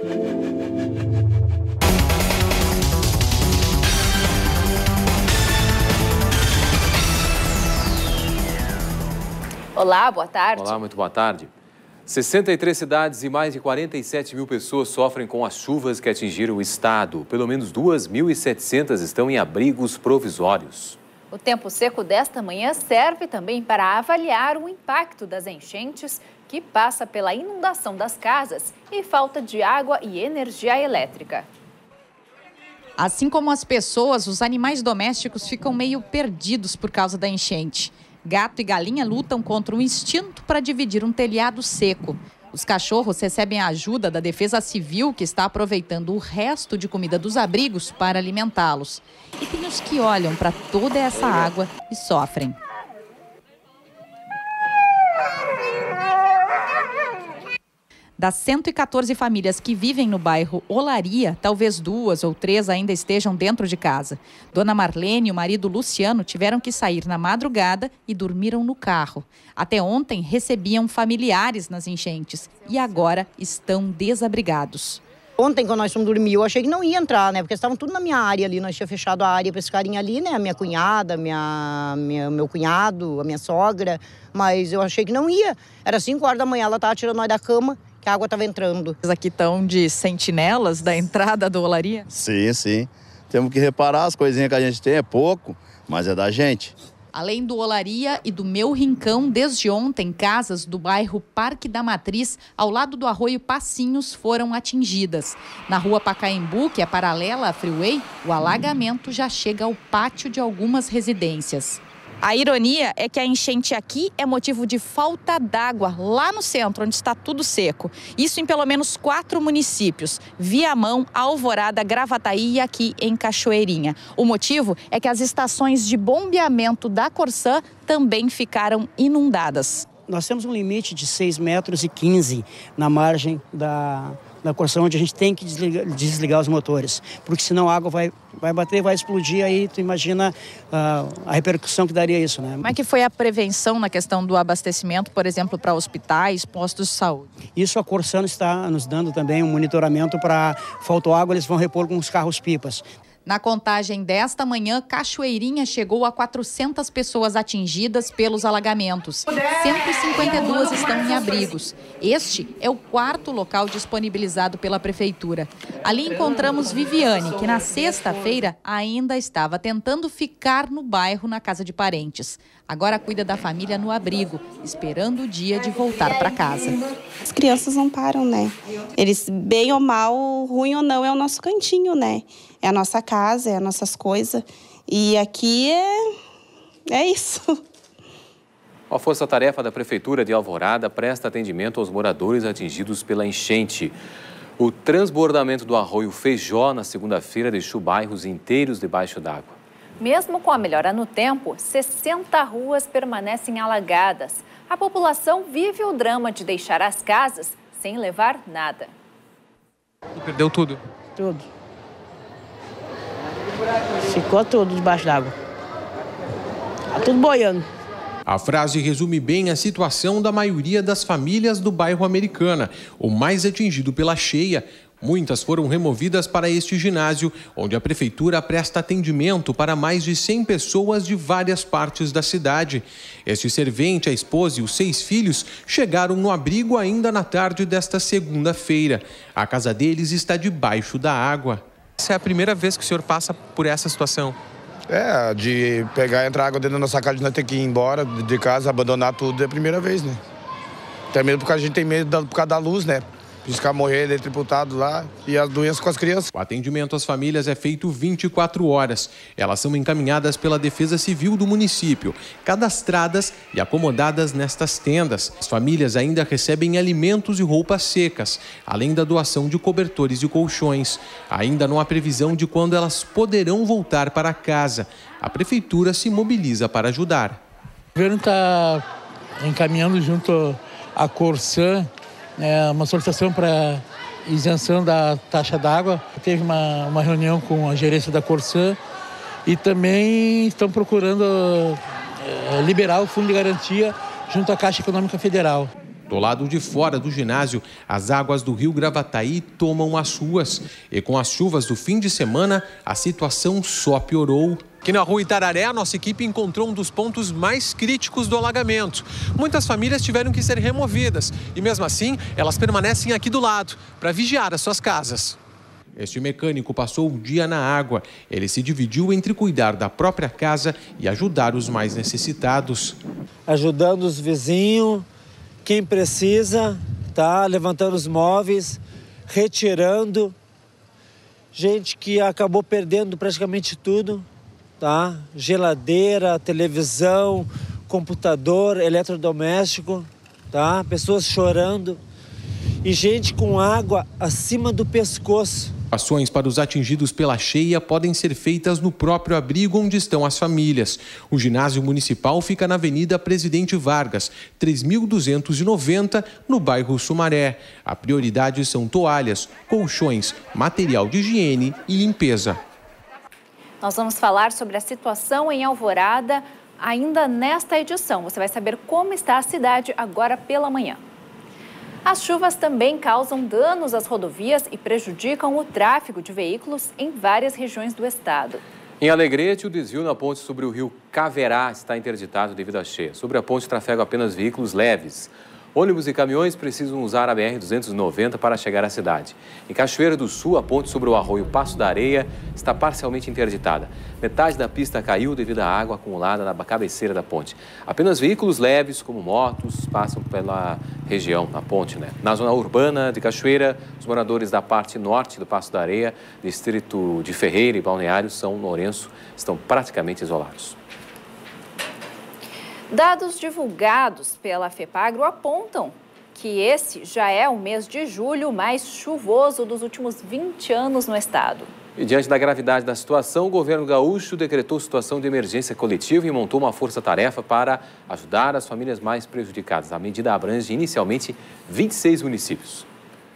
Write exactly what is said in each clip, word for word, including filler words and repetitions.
Olá, boa tarde. Olá, muito boa tarde. sessenta e três cidades e mais de quarenta e sete mil pessoas sofrem com as chuvas que atingiram o estado. Pelo menos duas mil e setecentas estão em abrigos provisórios. O tempo seco desta manhã serve também para avaliar o impacto das enchentes, que passa pela inundação das casas e falta de água e energia elétrica. Assim como as pessoas, os animais domésticos ficam meio perdidos por causa da enchente. Gato e galinha lutam contra o instinto para dividir um telhado seco. Os cachorros recebem a ajuda da Defesa Civil, que está aproveitando o resto de comida dos abrigos para alimentá-los. E tem os que olham para toda essa água e sofrem. Das cento e quatorze famílias que vivem no bairro Olaria, talvez duas ou três ainda estejam dentro de casa. Dona Marlene e o marido Luciano tiveram que sair na madrugada e dormiram no carro. Até ontem recebiam familiares nas enchentes e agora estão desabrigados. Ontem, quando nós fomos dormir, eu achei que não ia entrar, né? Porque estavam tudo na minha área ali. Nós tínhamos fechado a área para esse carinha ali, né? A minha cunhada, minha, minha, meu cunhado, a minha sogra. Mas eu achei que não ia. Era cinco horas da manhã, ela estava tirando nós da cama, que a água estava entrando. Vocês aqui estão de sentinelas da entrada do Olaria? Sim, sim. Temos que reparar, as coisinhas que a gente tem é pouco, mas é da gente. Além do Olaria e do Meu Rincão, desde ontem, casas do bairro Parque da Matriz, ao lado do arroio Passinhos, foram atingidas. Na rua Pacaembu, que é paralela à Freeway, o alagamento já chega ao pátio de algumas residências. A ironia é que a enchente aqui é motivo de falta d'água lá no centro, onde está tudo seco. Isso em pelo menos quatro municípios: Viamão, Alvorada, Gravataí e aqui em Cachoeirinha. O motivo é que as estações de bombeamento da Corsã também ficaram inundadas. Nós temos um limite de seis metros e quinze na margem da... na Corsã, onde a gente tem que desligar, desligar os motores, porque senão a água vai, vai bater, vai explodir, aí tu imagina uh, a repercussão que daria isso, né? Como é que foi a prevenção na questão do abastecimento, por exemplo, para hospitais, postos de saúde? Isso a Corsã está nos dando também um monitoramento para faltou água, eles vão repor com os carros-pipas. Na contagem desta manhã, Cachoeirinha chegou a quatrocentas pessoas atingidas pelos alagamentos. cento e cinquenta e duas estão em abrigos. Este é o quarto local disponibilizado pela prefeitura. Ali encontramos Viviane, que na sexta-feira ainda estava tentando ficar no bairro na casa de parentes. Agora cuida da família no abrigo, esperando o dia de voltar para casa. As crianças não param, né? Eles, bem ou mal, ruim ou não, é o nosso cantinho, né? É a nossa casa, é as nossas coisas. E aqui é, é isso. A Força-Tarefa da Prefeitura de Alvorada presta atendimento aos moradores atingidos pela enchente. O transbordamento do arroio Feijó na segunda-feira deixou bairros inteiros debaixo d'água. Mesmo com a melhora no tempo, sessenta ruas permanecem alagadas. A população vive o drama de deixar as casas sem levar nada. Perdeu tudo? Tudo. Ficou tudo debaixo d'água. Tá tudo boiando. A frase resume bem a situação da maioria das famílias do bairro Americana, o mais atingido pela cheia. Muitas foram removidas para este ginásio, onde a prefeitura presta atendimento para mais de cem pessoas de várias partes da cidade. Este servente, a esposa e os seis filhos chegaram no abrigo ainda na tarde desta segunda-feira. A casa deles está debaixo da água. Essa é a primeira vez que o senhor passa por essa situação? É, de pegar e entrar água dentro da nossa casa, de nós ter que ir embora de casa, abandonar tudo, é a primeira vez, né? Até mesmo porque a gente tem medo por causa da luz, né? Riscar morrer eletrocutado lá e as doenças com as crianças. O atendimento às famílias é feito vinte e quatro horas. Elas são encaminhadas pela Defesa Civil do município, cadastradas e acomodadas nestas tendas. As famílias ainda recebem alimentos e roupas secas, além da doação de cobertores e colchões. Ainda não há previsão de quando elas poderão voltar para casa. A prefeitura se mobiliza para ajudar. O governo está encaminhando junto à Corsã É uma solicitação para isenção da taxa d'água. Teve uma, uma reunião com a gerência da Corsã e também estão procurando é, liberar o fundo de garantia junto à Caixa Econômica Federal. Do lado de fora do ginásio, as águas do rio Gravataí tomam as ruas. E com as chuvas do fim de semana, a situação só piorou. Aqui na rua Itararé, a nossa equipe encontrou um dos pontos mais críticos do alagamento. Muitas famílias tiveram que ser removidas e, mesmo assim, elas permanecem aqui do lado para vigiar as suas casas. Este mecânico passou o dia na água. Ele se dividiu entre cuidar da própria casa e ajudar os mais necessitados. Ajudando os vizinhos, quem precisa, tá? Levantando os móveis, retirando. Gente que acabou perdendo praticamente tudo. Tá? Geladeira, televisão, computador, eletrodoméstico, tá? Pessoas chorando e gente com água acima do pescoço. Ações para os atingidos pela cheia podem ser feitas no próprio abrigo onde estão as famílias. O ginásio municipal fica na Avenida Presidente Vargas, três mil duzentos e noventa, no bairro Sumaré. A prioridade são toalhas, colchões, material de higiene e limpeza. Nós vamos falar sobre a situação em Alvorada ainda nesta edição. Você vai saber como está a cidade agora pela manhã. As chuvas também causam danos às rodovias e prejudicam o tráfego de veículos em várias regiões do estado. Em Alegrete, o desvio na ponte sobre o rio Caverá está interditado devido à cheia. Sobre a ponte trafegam apenas veículos leves. Ônibus e caminhões precisam usar a B R duzentos e noventa para chegar à cidade. Em Cachoeira do Sul, a ponte sobre o arroio Passo da Areia está parcialmente interditada. Metade da pista caiu devido à água acumulada na cabeceira da ponte. Apenas veículos leves, como motos, passam pela região, na ponte, né? Na zona urbana de Cachoeira, os moradores da parte norte do Passo da Areia, distrito de Ferreira e Balneário, São Lourenço, estão praticamente isolados. Dados divulgados pela FEPAGRO apontam que esse já é o mês de julho mais chuvoso dos últimos vinte anos no estado. E diante da gravidade da situação, o governo gaúcho decretou situação de emergência coletiva e montou uma força-tarefa para ajudar as famílias mais prejudicadas. A medida abrange inicialmente vinte e seis municípios.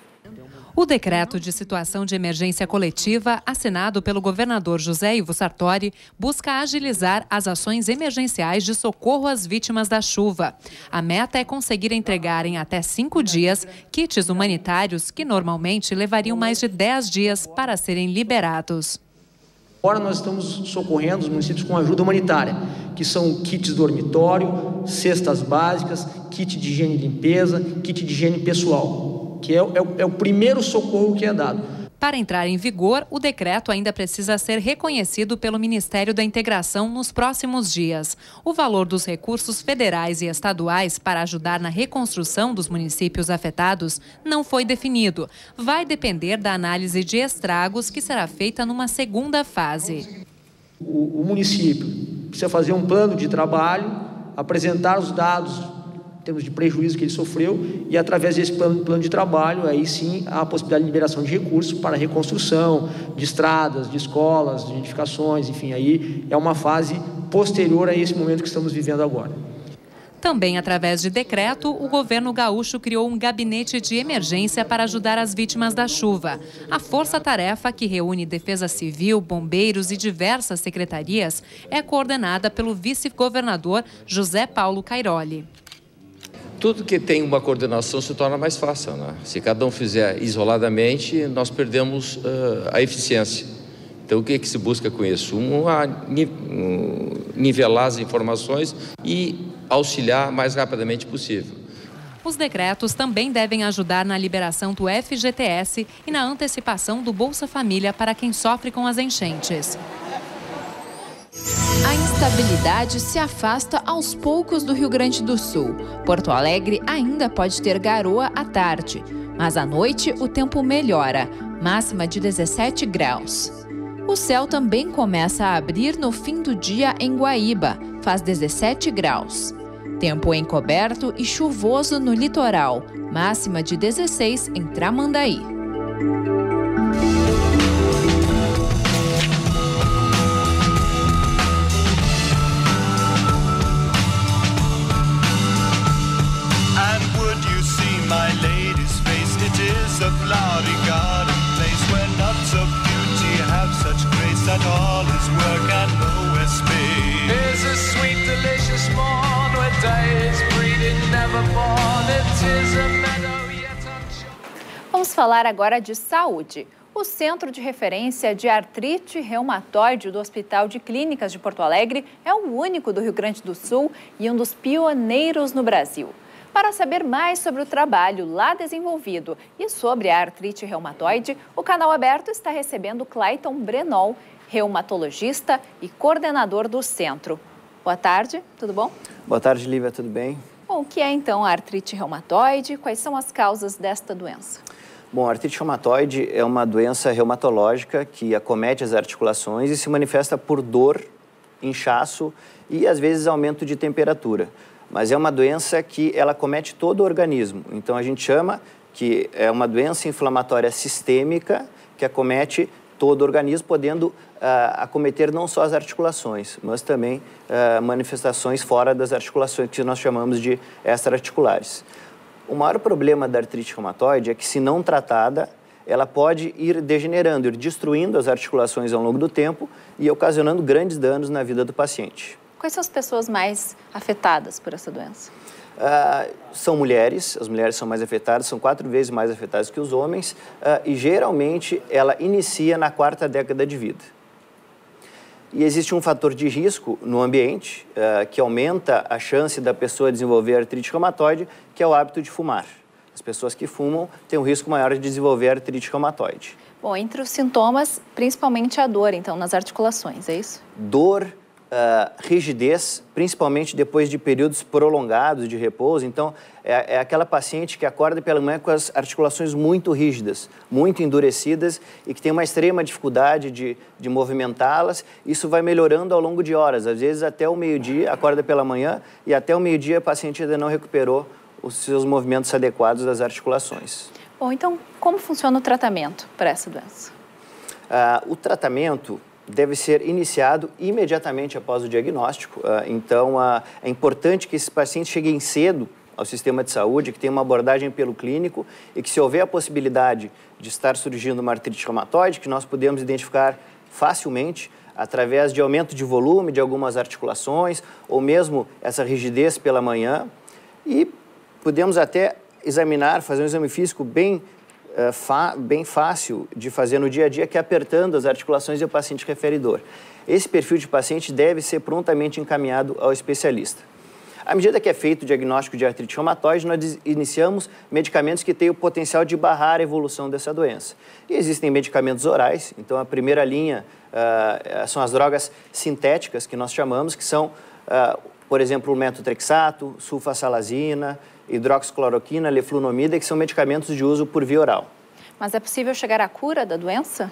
O decreto de situação de emergência coletiva, assinado pelo governador José Ivo Sartori, busca agilizar as ações emergenciais de socorro às vítimas da chuva. A meta é conseguir entregar em até cinco dias kits humanitários que normalmente levariam mais de dez dias para serem liberados. Agora nós estamos socorrendo os municípios com ajuda humanitária, que são kits dormitório, cestas básicas, kit de higiene e limpeza, kit de higiene pessoal, que é, é, é o primeiro socorro que é dado. Para entrar em vigor, o decreto ainda precisa ser reconhecido pelo Ministério da Integração nos próximos dias. O valor dos recursos federais e estaduais para ajudar na reconstrução dos municípios afetados não foi definido. Vai depender da análise de estragos que será feita numa segunda fase. O, o município precisa fazer um plano de trabalho, apresentar os dados em termos de prejuízo que ele sofreu e, através desse plano, plano de trabalho, aí sim há a possibilidade de liberação de recursos para a reconstrução de estradas, de escolas, de edificações, enfim, aí é uma fase posterior a esse momento que estamos vivendo agora. Também através de decreto, o governo gaúcho criou um gabinete de emergência para ajudar as vítimas da chuva. A força-tarefa, que reúne Defesa Civil, bombeiros e diversas secretarias, é coordenada pelo vice-governador José Paulo Cairoli. Tudo que tem uma coordenação se torna mais fácil, né? Se cada um fizer isoladamente, nós perdemos uh, a eficiência. Então, o que, é que se busca com isso? Um, a, um, nivelar as informações e auxiliar o mais rapidamente possível. Os decretos também devem ajudar na liberação do F G T S e na antecipação do Bolsa Família para quem sofre com as enchentes. A instabilidade se afasta aos poucos do Rio Grande do Sul. Porto Alegre ainda pode ter garoa à tarde, mas à noite o tempo melhora, máxima de dezessete graus. O céu também começa a abrir no fim do dia em Guaíba, faz dezessete graus. Tempo encoberto e chuvoso no litoral, máxima de dezesseis em Tramandaí. My lady's face, it is a flowery garden place where lots of beauty have such grace that all is work and nowhere space. There's a sweet, delicious morn where day is breeding, never born. It is falar agora de saúde. O Centro de Referência de Artrite Reumatoide do Hospital de Clínicas de Porto Alegre é o único do Rio Grande do Sul e um dos pioneiros no Brasil. Para saber mais sobre o trabalho lá desenvolvido e sobre a artrite reumatoide, o Canal Aberto está recebendo Clayton Brenol, reumatologista e coordenador do centro. Boa tarde, tudo bom? Boa tarde, Lívia, tudo bem? Bom, o que é então a artrite reumatoide? Quais são as causas desta doença? Bom, a artrite reumatoide é uma doença reumatológica que acomete as articulações e se manifesta por dor, inchaço e, às vezes, aumento de temperatura. Mas é uma doença que ela acomete todo o organismo. Então, a gente chama que é uma doença inflamatória sistêmica que acomete todo o organismo, podendo uh, acometer não só as articulações, mas também uh, manifestações fora das articulações, que nós chamamos de extra-articulares. O maior problema da artrite reumatoide é que, se não tratada, ela pode ir degenerando, ir destruindo as articulações ao longo do tempo e ocasionando grandes danos na vida do paciente. Quais são as pessoas mais afetadas por essa doença? Uh, são mulheres, as mulheres são mais afetadas, são quatro vezes mais afetadas que os homens uh, e, geralmente, ela inicia na quarta década de vida. E existe um fator de risco no ambiente uh, que aumenta a chance da pessoa desenvolver artrite reumatoide, que é o hábito de fumar. As pessoas que fumam têm um risco maior de desenvolver artrite reumatoide. Bom, entre os sintomas, principalmente a dor, então, nas articulações, é isso? Dor, uh, rigidez, principalmente depois de períodos prolongados de repouso. Então, é, é aquela paciente que acorda pela manhã com as articulações muito rígidas, muito endurecidas e que tem uma extrema dificuldade de, de movimentá-las. Isso vai melhorando ao longo de horas, às vezes até o meio-dia, acorda pela manhã e até o meio-dia a paciente ainda não recuperou os seus movimentos adequados das articulações. Bom, então, como funciona o tratamento para essa doença? Uh, o tratamento deve ser iniciado imediatamente após o diagnóstico. Uh, então, uh, é importante que esses pacientes cheguem cedo ao sistema de saúde, que tenha uma abordagem pelo clínico e que, se houver a possibilidade de estar surgindo uma artrite reumatoide, que nós podemos identificar facilmente através de aumento de volume de algumas articulações ou mesmo essa rigidez pela manhã, e podemos até examinar, fazer um exame físico bem, uh, fa- bem fácil de fazer no dia a dia, que é apertando as articulações e o paciente referidor. Esse perfil de paciente deve ser prontamente encaminhado ao especialista. À medida que é feito o diagnóstico de artrite reumatoide, nós iniciamos medicamentos que têm o potencial de barrar a evolução dessa doença. E existem medicamentos orais, então a primeira linha uh, são as drogas sintéticas, que nós chamamos, que são, uh, por exemplo, o metotrexato, sulfasalazina, hidroxicloroquina, leflunomida, que são medicamentos de uso por via oral. Mas é possível chegar à cura da doença?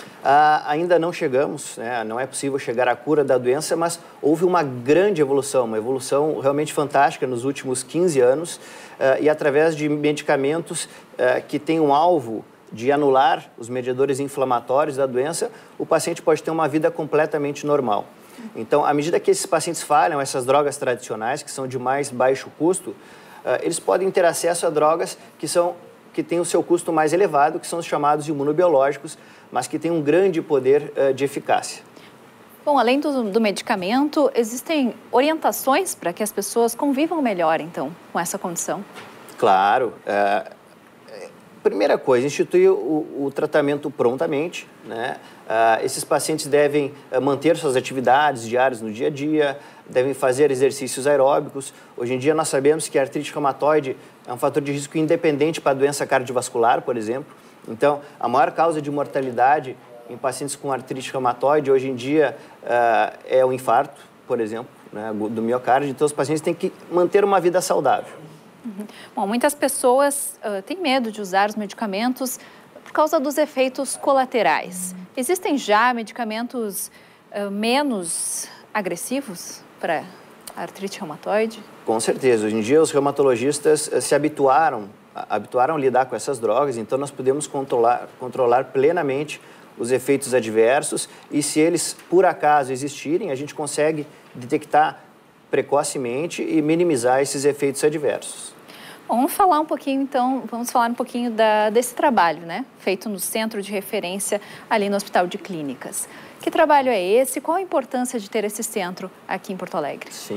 Ah, ainda não chegamos, né? Não é possível chegar à cura da doença, mas houve uma grande evolução, uma evolução realmente fantástica nos últimos quinze anos, ah, e através de medicamentos ah, que têm um alvo de anular os mediadores inflamatórios da doença, o paciente pode ter uma vida completamente normal. Então, à medida que esses pacientes falham essas drogas tradicionais, que são de mais baixo custo, ah, eles podem ter acesso a drogas que são que têm o seu custo mais elevado, que são os chamados imunobiológicos, mas que têm um grande poder uh, de eficácia. Bom, além do, do medicamento, existem orientações para que as pessoas convivam melhor, então, com essa condição? Claro. Uh, primeira coisa, instituir o, o tratamento prontamente, né? Uh, esses pacientes devem uh, manter suas atividades diárias no dia a dia, devem fazer exercícios aeróbicos. Hoje em dia nós sabemos que a artrite reumatoide é um fator de risco independente para a doença cardiovascular, por exemplo. Então, a maior causa de mortalidade em pacientes com artrite reumatoide hoje em dia uh, é o infarto, por exemplo, né, do miocárdio. Então, os pacientes têm que manter uma vida saudável. Uhum. Bom, muitas pessoas uh, têm medo de usar os medicamentos por causa dos efeitos colaterais. Existem já medicamentos uh, menos agressivos para a artrite reumatoide? Com certeza. Hoje em dia, os reumatologistas uh, se habituaram, habituaram a lidar com essas drogas, então nós podemos controlar, controlar plenamente os efeitos adversos e, se eles, por acaso, existirem, a gente consegue detectar precocemente e minimizar esses efeitos adversos. Bom, vamos falar um pouquinho, então, vamos falar um pouquinho da, desse trabalho, né? Feito no Centro de Referência, ali no Hospital de Clínicas. Que trabalho é esse? Qual a importância de ter esse centro aqui em Porto Alegre? Sim.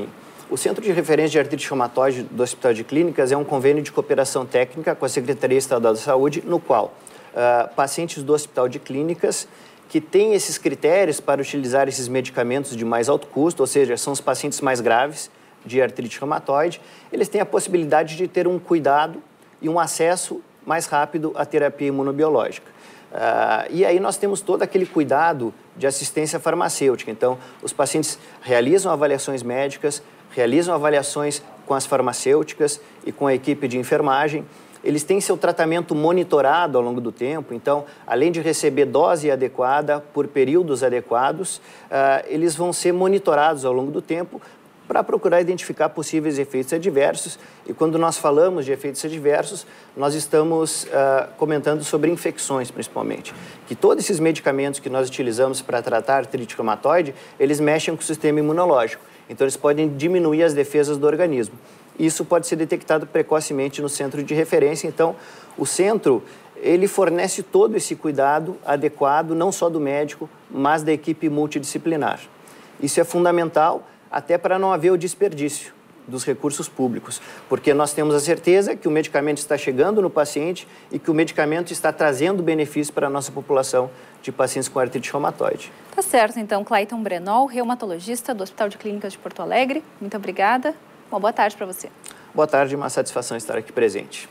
O Centro de Referência de Artrite Reumatoide do Hospital de Clínicas é um convênio de cooperação técnica com a Secretaria Estadual da Saúde, no qual uh, pacientes do Hospital de Clínicas que têm esses critérios para utilizar esses medicamentos de mais alto custo, ou seja, são os pacientes mais graves de artrite reumatoide, eles têm a possibilidade de ter um cuidado e um acesso mais rápido à terapia imunobiológica. Uh, e aí nós temos todo aquele cuidado de assistência farmacêutica. Então, os pacientes realizam avaliações médicas, realizam avaliações com as farmacêuticas e com a equipe de enfermagem. Eles têm seu tratamento monitorado ao longo do tempo. Então, além de receber dose adequada por períodos adequados, uh, eles vão ser monitorados ao longo do tempo para procurar identificar possíveis efeitos adversos. E quando nós falamos de efeitos adversos, nós estamos uh, comentando sobre infecções, principalmente. Que todos esses medicamentos que nós utilizamos para tratar artrite reumatoide, eles mexem com o sistema imunológico. Então, eles podem diminuir as defesas do organismo. Isso pode ser detectado precocemente no centro de referência. Então, o centro, ele fornece todo esse cuidado adequado, não só do médico, mas da equipe multidisciplinar. Isso é fundamental, até para não haver o desperdício dos recursos públicos, porque nós temos a certeza que o medicamento está chegando no paciente e que o medicamento está trazendo benefício para a nossa população de pacientes com artrite reumatoide. Tá certo, então, Clayton Brenol, reumatologista do Hospital de Clínicas de Porto Alegre, muito obrigada. Uma boa tarde para você. Boa tarde, uma satisfação estar aqui presente.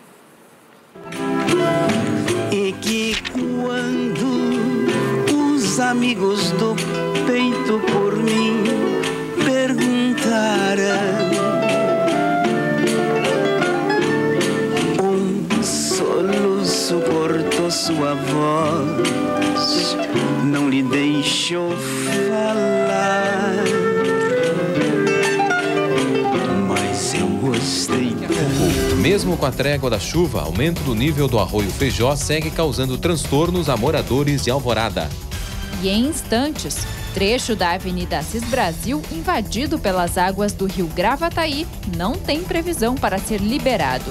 E que quando os amigos do peito por mim perguntaram, um soluço cortou sua voz, não lhe deixou falar, mas eu gostei tanto. Mesmo com a trégua da chuva, aumento do nível do arroio Feijó segue causando transtornos a moradores de Alvorada. E em instantes, trecho da Avenida Assis Brasil, invadido pelas águas do rio Gravataí, não tem previsão para ser liberado.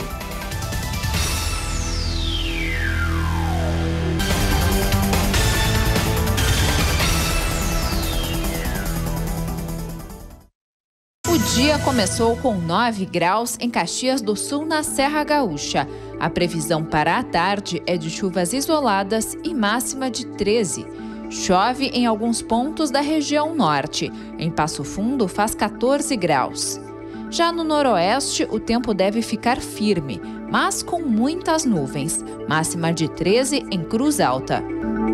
O dia começou com nove graus em Caxias do Sul, na Serra Gaúcha. A previsão para a tarde é de chuvas isoladas e máxima de treze. Chove em alguns pontos da região norte. Em Passo Fundo faz quatorze graus. Já no noroeste, o tempo deve ficar firme, mas com muitas nuvens. Máxima de treze em Cruz Alta.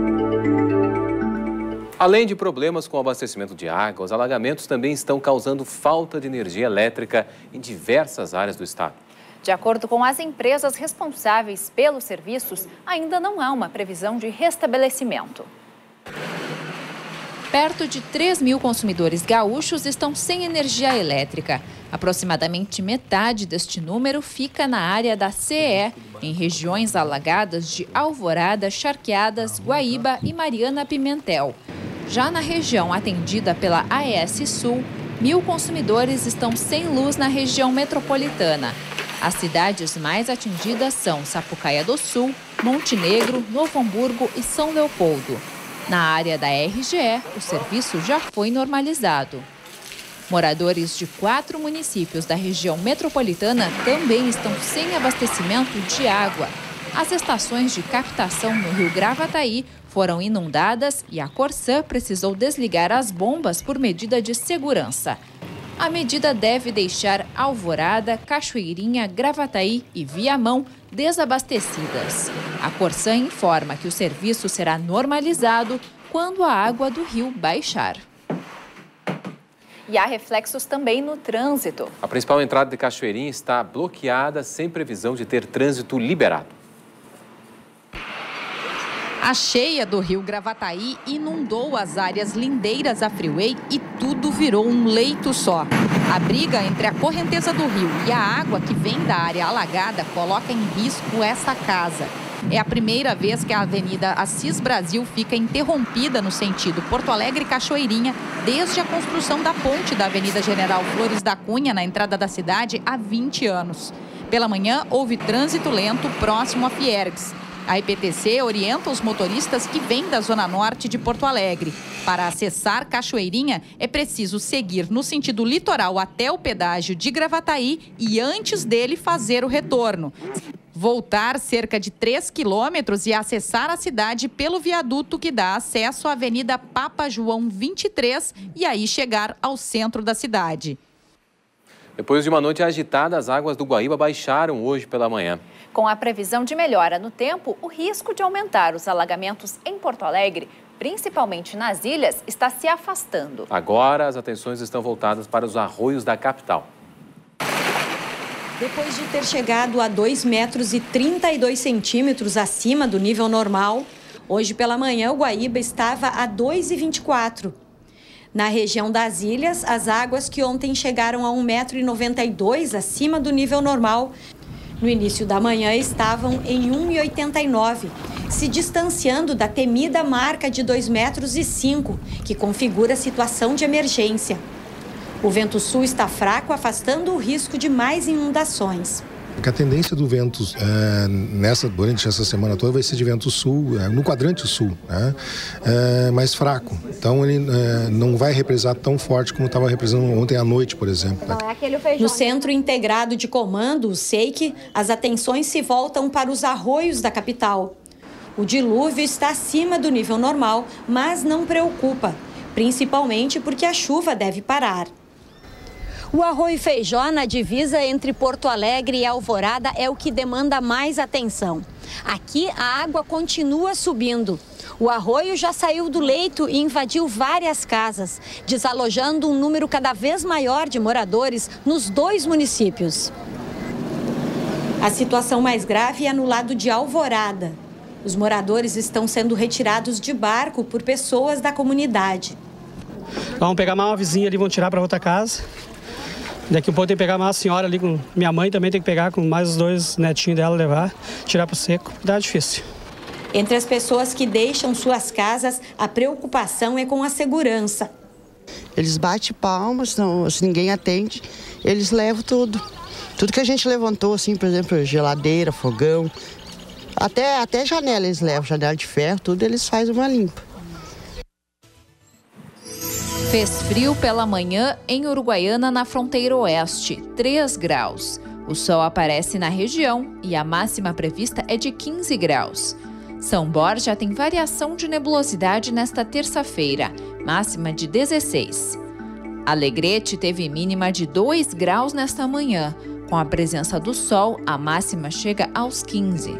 Além de problemas com o abastecimento de água, os alagamentos também estão causando falta de energia elétrica em diversas áreas do estado. De acordo com as empresas responsáveis pelos serviços, ainda não há uma previsão de restabelecimento. Perto de três mil consumidores gaúchos estão sem energia elétrica. Aproximadamente metade deste número fica na área da C E, em regiões alagadas de Alvorada, Charqueadas, Guaíba e Mariana Pimentel. Já na região atendida pela A E S Sul, mil consumidores estão sem luz na região metropolitana. As cidades mais atingidas são Sapucaia do Sul, Montenegro, Novo Hamburgo e São Leopoldo. Na área da R G E, o serviço já foi normalizado. Moradores de quatro municípios da região metropolitana também estão sem abastecimento de água. As estações de captação no rio Gravataí foram inundadas e a Corsã precisou desligar as bombas por medida de segurança. A medida deve deixar Alvorada, Cachoeirinha, Gravataí e Viamão desabastecidas. A Corsã informa que o serviço será normalizado quando a água do rio baixar. E há reflexos também no trânsito. A principal entrada de Cachoeirinha está bloqueada, sem previsão de ter trânsito liberado. A cheia do rio Gravataí inundou as áreas lindeiras à Freeway e tudo virou um leito só. A briga entre a correnteza do rio e a água que vem da área alagada coloca em risco essa casa. É a primeira vez que a Avenida Assis Brasil fica interrompida no sentido Porto Alegre-Cachoeirinha desde a construção da ponte da Avenida General Flores da Cunha, na entrada da cidade, há vinte anos. Pela manhã, houve trânsito lento próximo a Fiergues. A I P T C orienta os motoristas que vêm da Zona Norte de Porto Alegre. Para acessar Cachoeirinha, é preciso seguir no sentido litoral até o pedágio de Gravataí e antes dele fazer o retorno. Voltar cerca de três quilômetros e acessar a cidade pelo viaduto que dá acesso à Avenida Papa João vinte e três e aí chegar ao centro da cidade. Depois de uma noite agitada, as águas do Guaíba baixaram hoje pela manhã. Com a previsão de melhora no tempo, o risco de aumentar os alagamentos em Porto Alegre, principalmente nas ilhas, está se afastando. Agora, as atenções estão voltadas para os arroios da capital. Depois de ter chegado a dois metros e trinta e dois centímetros acima do nível normal, hoje pela manhã o Guaíba estava a dois e vinte e quatro. Na região das ilhas, as águas que ontem chegaram a um metro e noventa e dois acima do nível normal, no início da manhã estavam em um e oitenta e nove, se distanciando da temida marca de dois metros e cinco, que configura a situação de emergência. O vento sul está fraco, afastando o risco de mais inundações. A tendência do vento é, nessa, durante essa semana toda vai ser de vento sul, é, no quadrante sul, né, é, mais fraco. Então ele é, não vai represar tão forte como estava represando ontem à noite, por exemplo. Né? No Centro Integrado de Comando, o S E I C, as atenções se voltam para os arroios da capital. O dilúvio está acima do nível normal, mas não preocupa, principalmente porque a chuva deve parar. O arroio Feijó, na divisa entre Porto Alegre e Alvorada, é o que demanda mais atenção. Aqui, a água continua subindo. O arroio já saiu do leito e invadiu várias casas, desalojando um número cada vez maior de moradores nos dois municípios. A situação mais grave é no lado de Alvorada. Os moradores estão sendo retirados de barco por pessoas da comunidade. Vamos pegar mais uma vizinha ali, vão tirar para outra casa. Daqui a pouco tem que pegar mais uma senhora ali, com minha mãe também tem que pegar com mais os dois netinhos dela, levar, tirar para o seco. Dá difícil. Entre as pessoas que deixam suas casas, a preocupação é com a segurança. Eles batem palmas, não, se ninguém atende, eles levam tudo. Tudo que a gente levantou, assim, por exemplo, geladeira, fogão, até, até janela eles levam, janela de ferro, tudo eles fazem uma limpa. Fez frio pela manhã em Uruguaiana, na fronteira oeste, três graus. O sol aparece na região e a máxima prevista é de quinze graus. São Borja tem variação de nebulosidade nesta terça-feira, máxima de dezesseis. Alegrete teve mínima de dois graus nesta manhã. Com a presença do sol, a máxima chega aos quinze.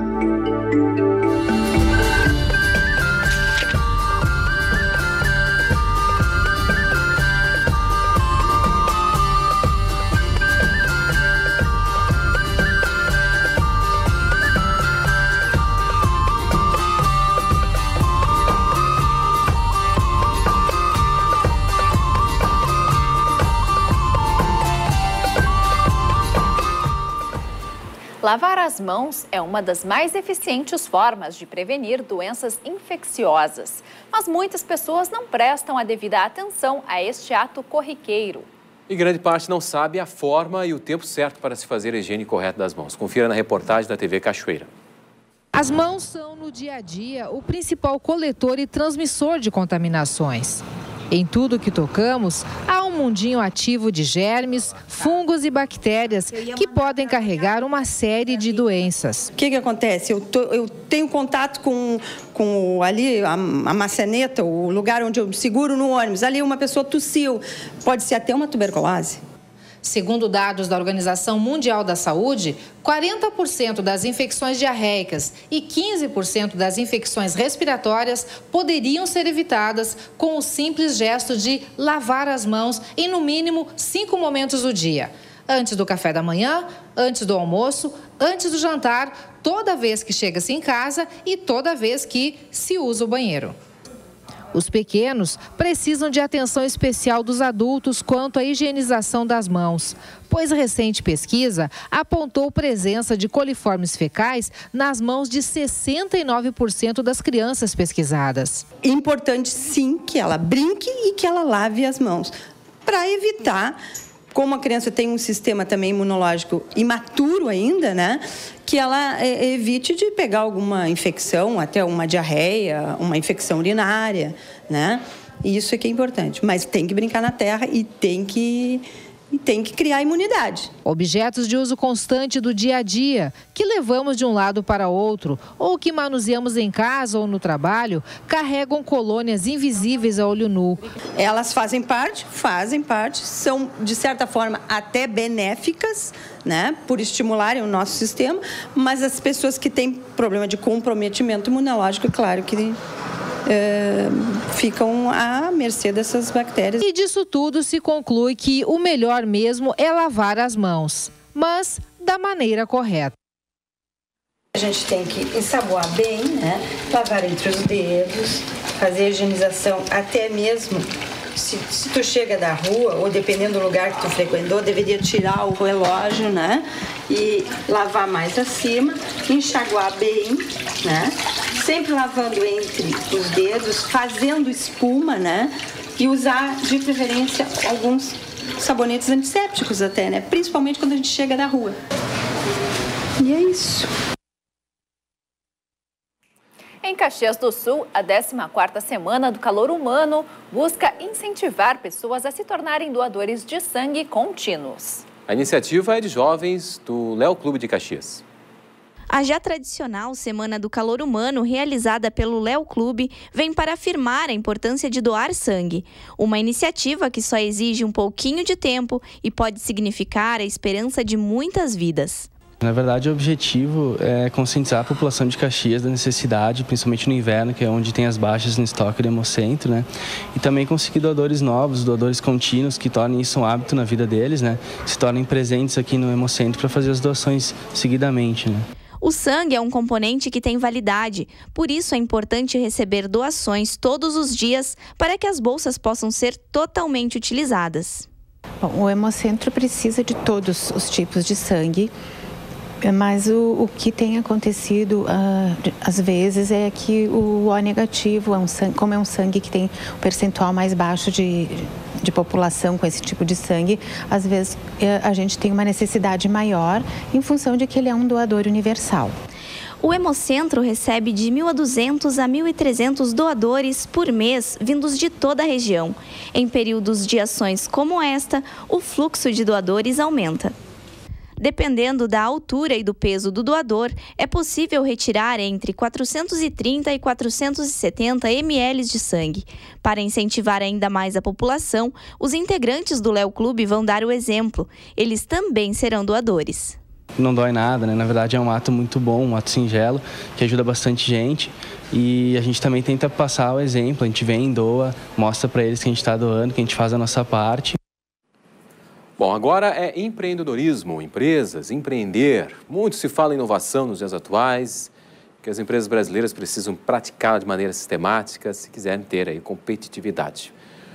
Lavar as mãos é uma das mais eficientes formas de prevenir doenças infecciosas. Mas muitas pessoas não prestam a devida atenção a este ato corriqueiro. E grande parte não sabe a forma e o tempo certo para se fazer a higiene correta das mãos. Confira na reportagem da T V Cachoeira. As mãos são, no dia a dia, o principal coletor e transmissor de contaminações. Em tudo que tocamos, há um mundinho ativo de germes, fungos e bactérias que podem carregar uma série de doenças. O que, que acontece? Eu, tô, eu tenho contato com, com ali a, a maçaneta, o lugar onde eu seguro no ônibus. Ali uma pessoa tossiu, pode ser até uma tuberculose. Segundo dados da Organização Mundial da Saúde, quarenta por cento das infecções diarreicas e quinze por cento das infecções respiratórias poderiam ser evitadas com o simples gesto de lavar as mãos em, no mínimo, cinco momentos do dia. Antes do café da manhã, antes do almoço, antes do jantar, toda vez que chega-se em casa e toda vez que se usa o banheiro. Os pequenos precisam de atenção especial dos adultos quanto à higienização das mãos, pois recente pesquisa apontou presença de coliformes fecais nas mãos de sessenta e nove por cento das crianças pesquisadas. É importante, sim, que ela brinque e que ela lave as mãos, para evitar como a criança tem um sistema também imunológico imaturo ainda, né, que ela é, evite de pegar alguma infecção, até uma diarreia, uma infecção urinária, né? Isso é que é importante. Mas tem que brincar na terra e tem que, e tem que criar imunidade. Objetos de uso constante do dia a dia, que levamos de um lado para outro, ou que manuseamos em casa ou no trabalho, carregam colônias invisíveis a olho nu. Elas fazem parte, fazem parte, são, de certa forma, até benéficas, né, por estimularem o nosso sistema, mas as pessoas que têm problema de comprometimento imunológico, claro que é, ficam à mercê dessas bactérias. E disso tudo se conclui que o melhor mesmo é lavar as mãos, mas da maneira correta. A gente tem que ensaboar bem, né, lavar entre os dedos, fazer a higienização até mesmo. Se, se tu chega da rua, ou dependendo do lugar que tu frequentou, deveria tirar o relógio, né? E lavar mais acima, enxaguar bem, né? Sempre lavando entre os dedos, fazendo espuma, né? E usar, de preferência, alguns sabonetes antissépticos até, né? Principalmente quando a gente chega da rua. E é isso. Em Caxias do Sul, a décima quarta Semana do Calor Humano busca incentivar pessoas a se tornarem doadores de sangue contínuos. A iniciativa é de jovens do Léo Clube de Caxias. A já tradicional Semana do Calor Humano, realizada pelo Léo Clube, vem para afirmar a importância de doar sangue. Uma iniciativa que só exige um pouquinho de tempo e pode significar a esperança de muitas vidas. Na verdade, o objetivo é conscientizar a população de Caxias da necessidade, principalmente no inverno, que é onde tem as baixas no estoque do Hemocentro, né? E também conseguir doadores novos, doadores contínuos, que tornem isso um hábito na vida deles, né? Se tornem presentes aqui no Hemocentro para fazer as doações seguidamente, né? O sangue é um componente que tem validade, por isso é importante receber doações todos os dias para que as bolsas possam ser totalmente utilizadas. Bom, o Hemocentro precisa de todos os tipos de sangue. Mas o, o que tem acontecido, uh, às vezes, é que o O negativo, é um sangue, como é um sangue que tem um percentual mais baixo de, de população com esse tipo de sangue, às vezes a gente tem uma necessidade maior em função de que ele é um doador universal. O Hemocentro recebe de mil a duzentos a mil e trezentos doadores por mês, vindos de toda a região. Em períodos de ações como esta, o fluxo de doadores aumenta. Dependendo da altura e do peso do doador, é possível retirar entre quatrocentos e trinta e quatrocentos e setenta mililitros de sangue. Para incentivar ainda mais a população, os integrantes do Léo Clube vão dar o exemplo. Eles também serão doadores. Não dói nada, né? Na verdade é um ato muito bom, um ato singelo, que ajuda bastante gente. E a gente também tenta passar o exemplo, a gente vem, doa, mostra para eles que a gente está doando, que a gente faz a nossa parte. Bom, agora é empreendedorismo, empresas, empreender. Muito se fala em inovação nos dias atuais, que as empresas brasileiras precisam praticar de maneira sistemática se quiserem ter aí competitividade.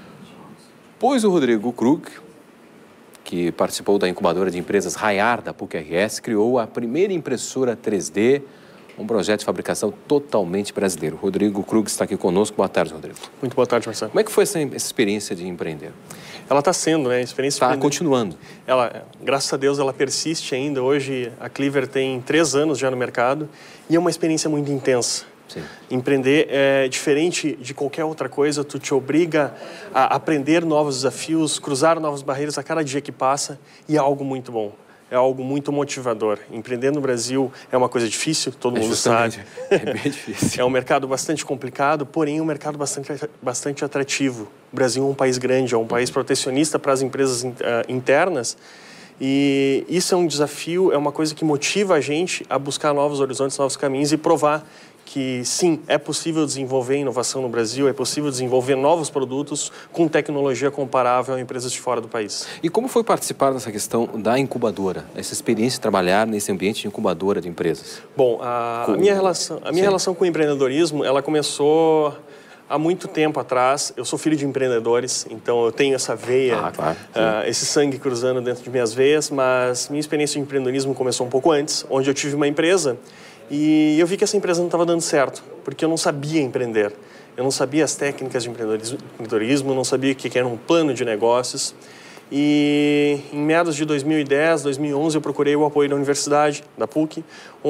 Pois o Rodrigo Krug, que participou da incubadora de empresas Raiar da P U C R S, criou a primeira impressora três D, um projeto de fabricação totalmente brasileiro. Rodrigo Krug está aqui conosco. Boa tarde, Rodrigo. Muito boa tarde, Marcelo. Como é que foi essa, essa experiência de empreender? Ela está sendo, né? A experiência Está continuando. Ela, graças a Deus, ela persiste ainda. Hoje, a Cleaver tem três anos já no mercado e é uma experiência muito intensa. Sim. Empreender é diferente de qualquer outra coisa. Tu te obriga a aprender novos desafios, cruzar novas barreiras a cada dia que passa e é algo muito bom. É algo muito motivador. Empreender no Brasil é uma coisa difícil, todo é mundo sabe. É bem difícil. É um mercado bastante complicado, porém é um mercado bastante, bastante atrativo. O Brasil é um país grande, é um país protecionista para as empresas uh, internas. E isso é um desafio, é uma coisa que motiva a gente a buscar novos horizontes, novos caminhos e provar que, sim, é possível desenvolver inovação no Brasil, é possível desenvolver novos produtos com tecnologia comparável a empresas de fora do país. E como foi participar dessa questão da incubadora, essa experiência de trabalhar nesse ambiente de incubadora de empresas? Bom, a, a minha, relação, a minha relação com o empreendedorismo, ela começou há muito tempo atrás. Eu sou filho de empreendedores, então eu tenho essa veia, ah, claro. uh, esse sangue cruzando dentro de minhas veias, mas minha experiência de empreendedorismo começou um pouco antes, onde eu tive uma empresa. E eu vi que essa empresa não estava dando certo, porque eu não sabia empreender. Eu não sabia as técnicas de empreendedorismo, não sabia o que era um plano de negócios. E em meados de dois mil e dez, dois mil e onze, eu procurei o apoio da universidade, da P U C,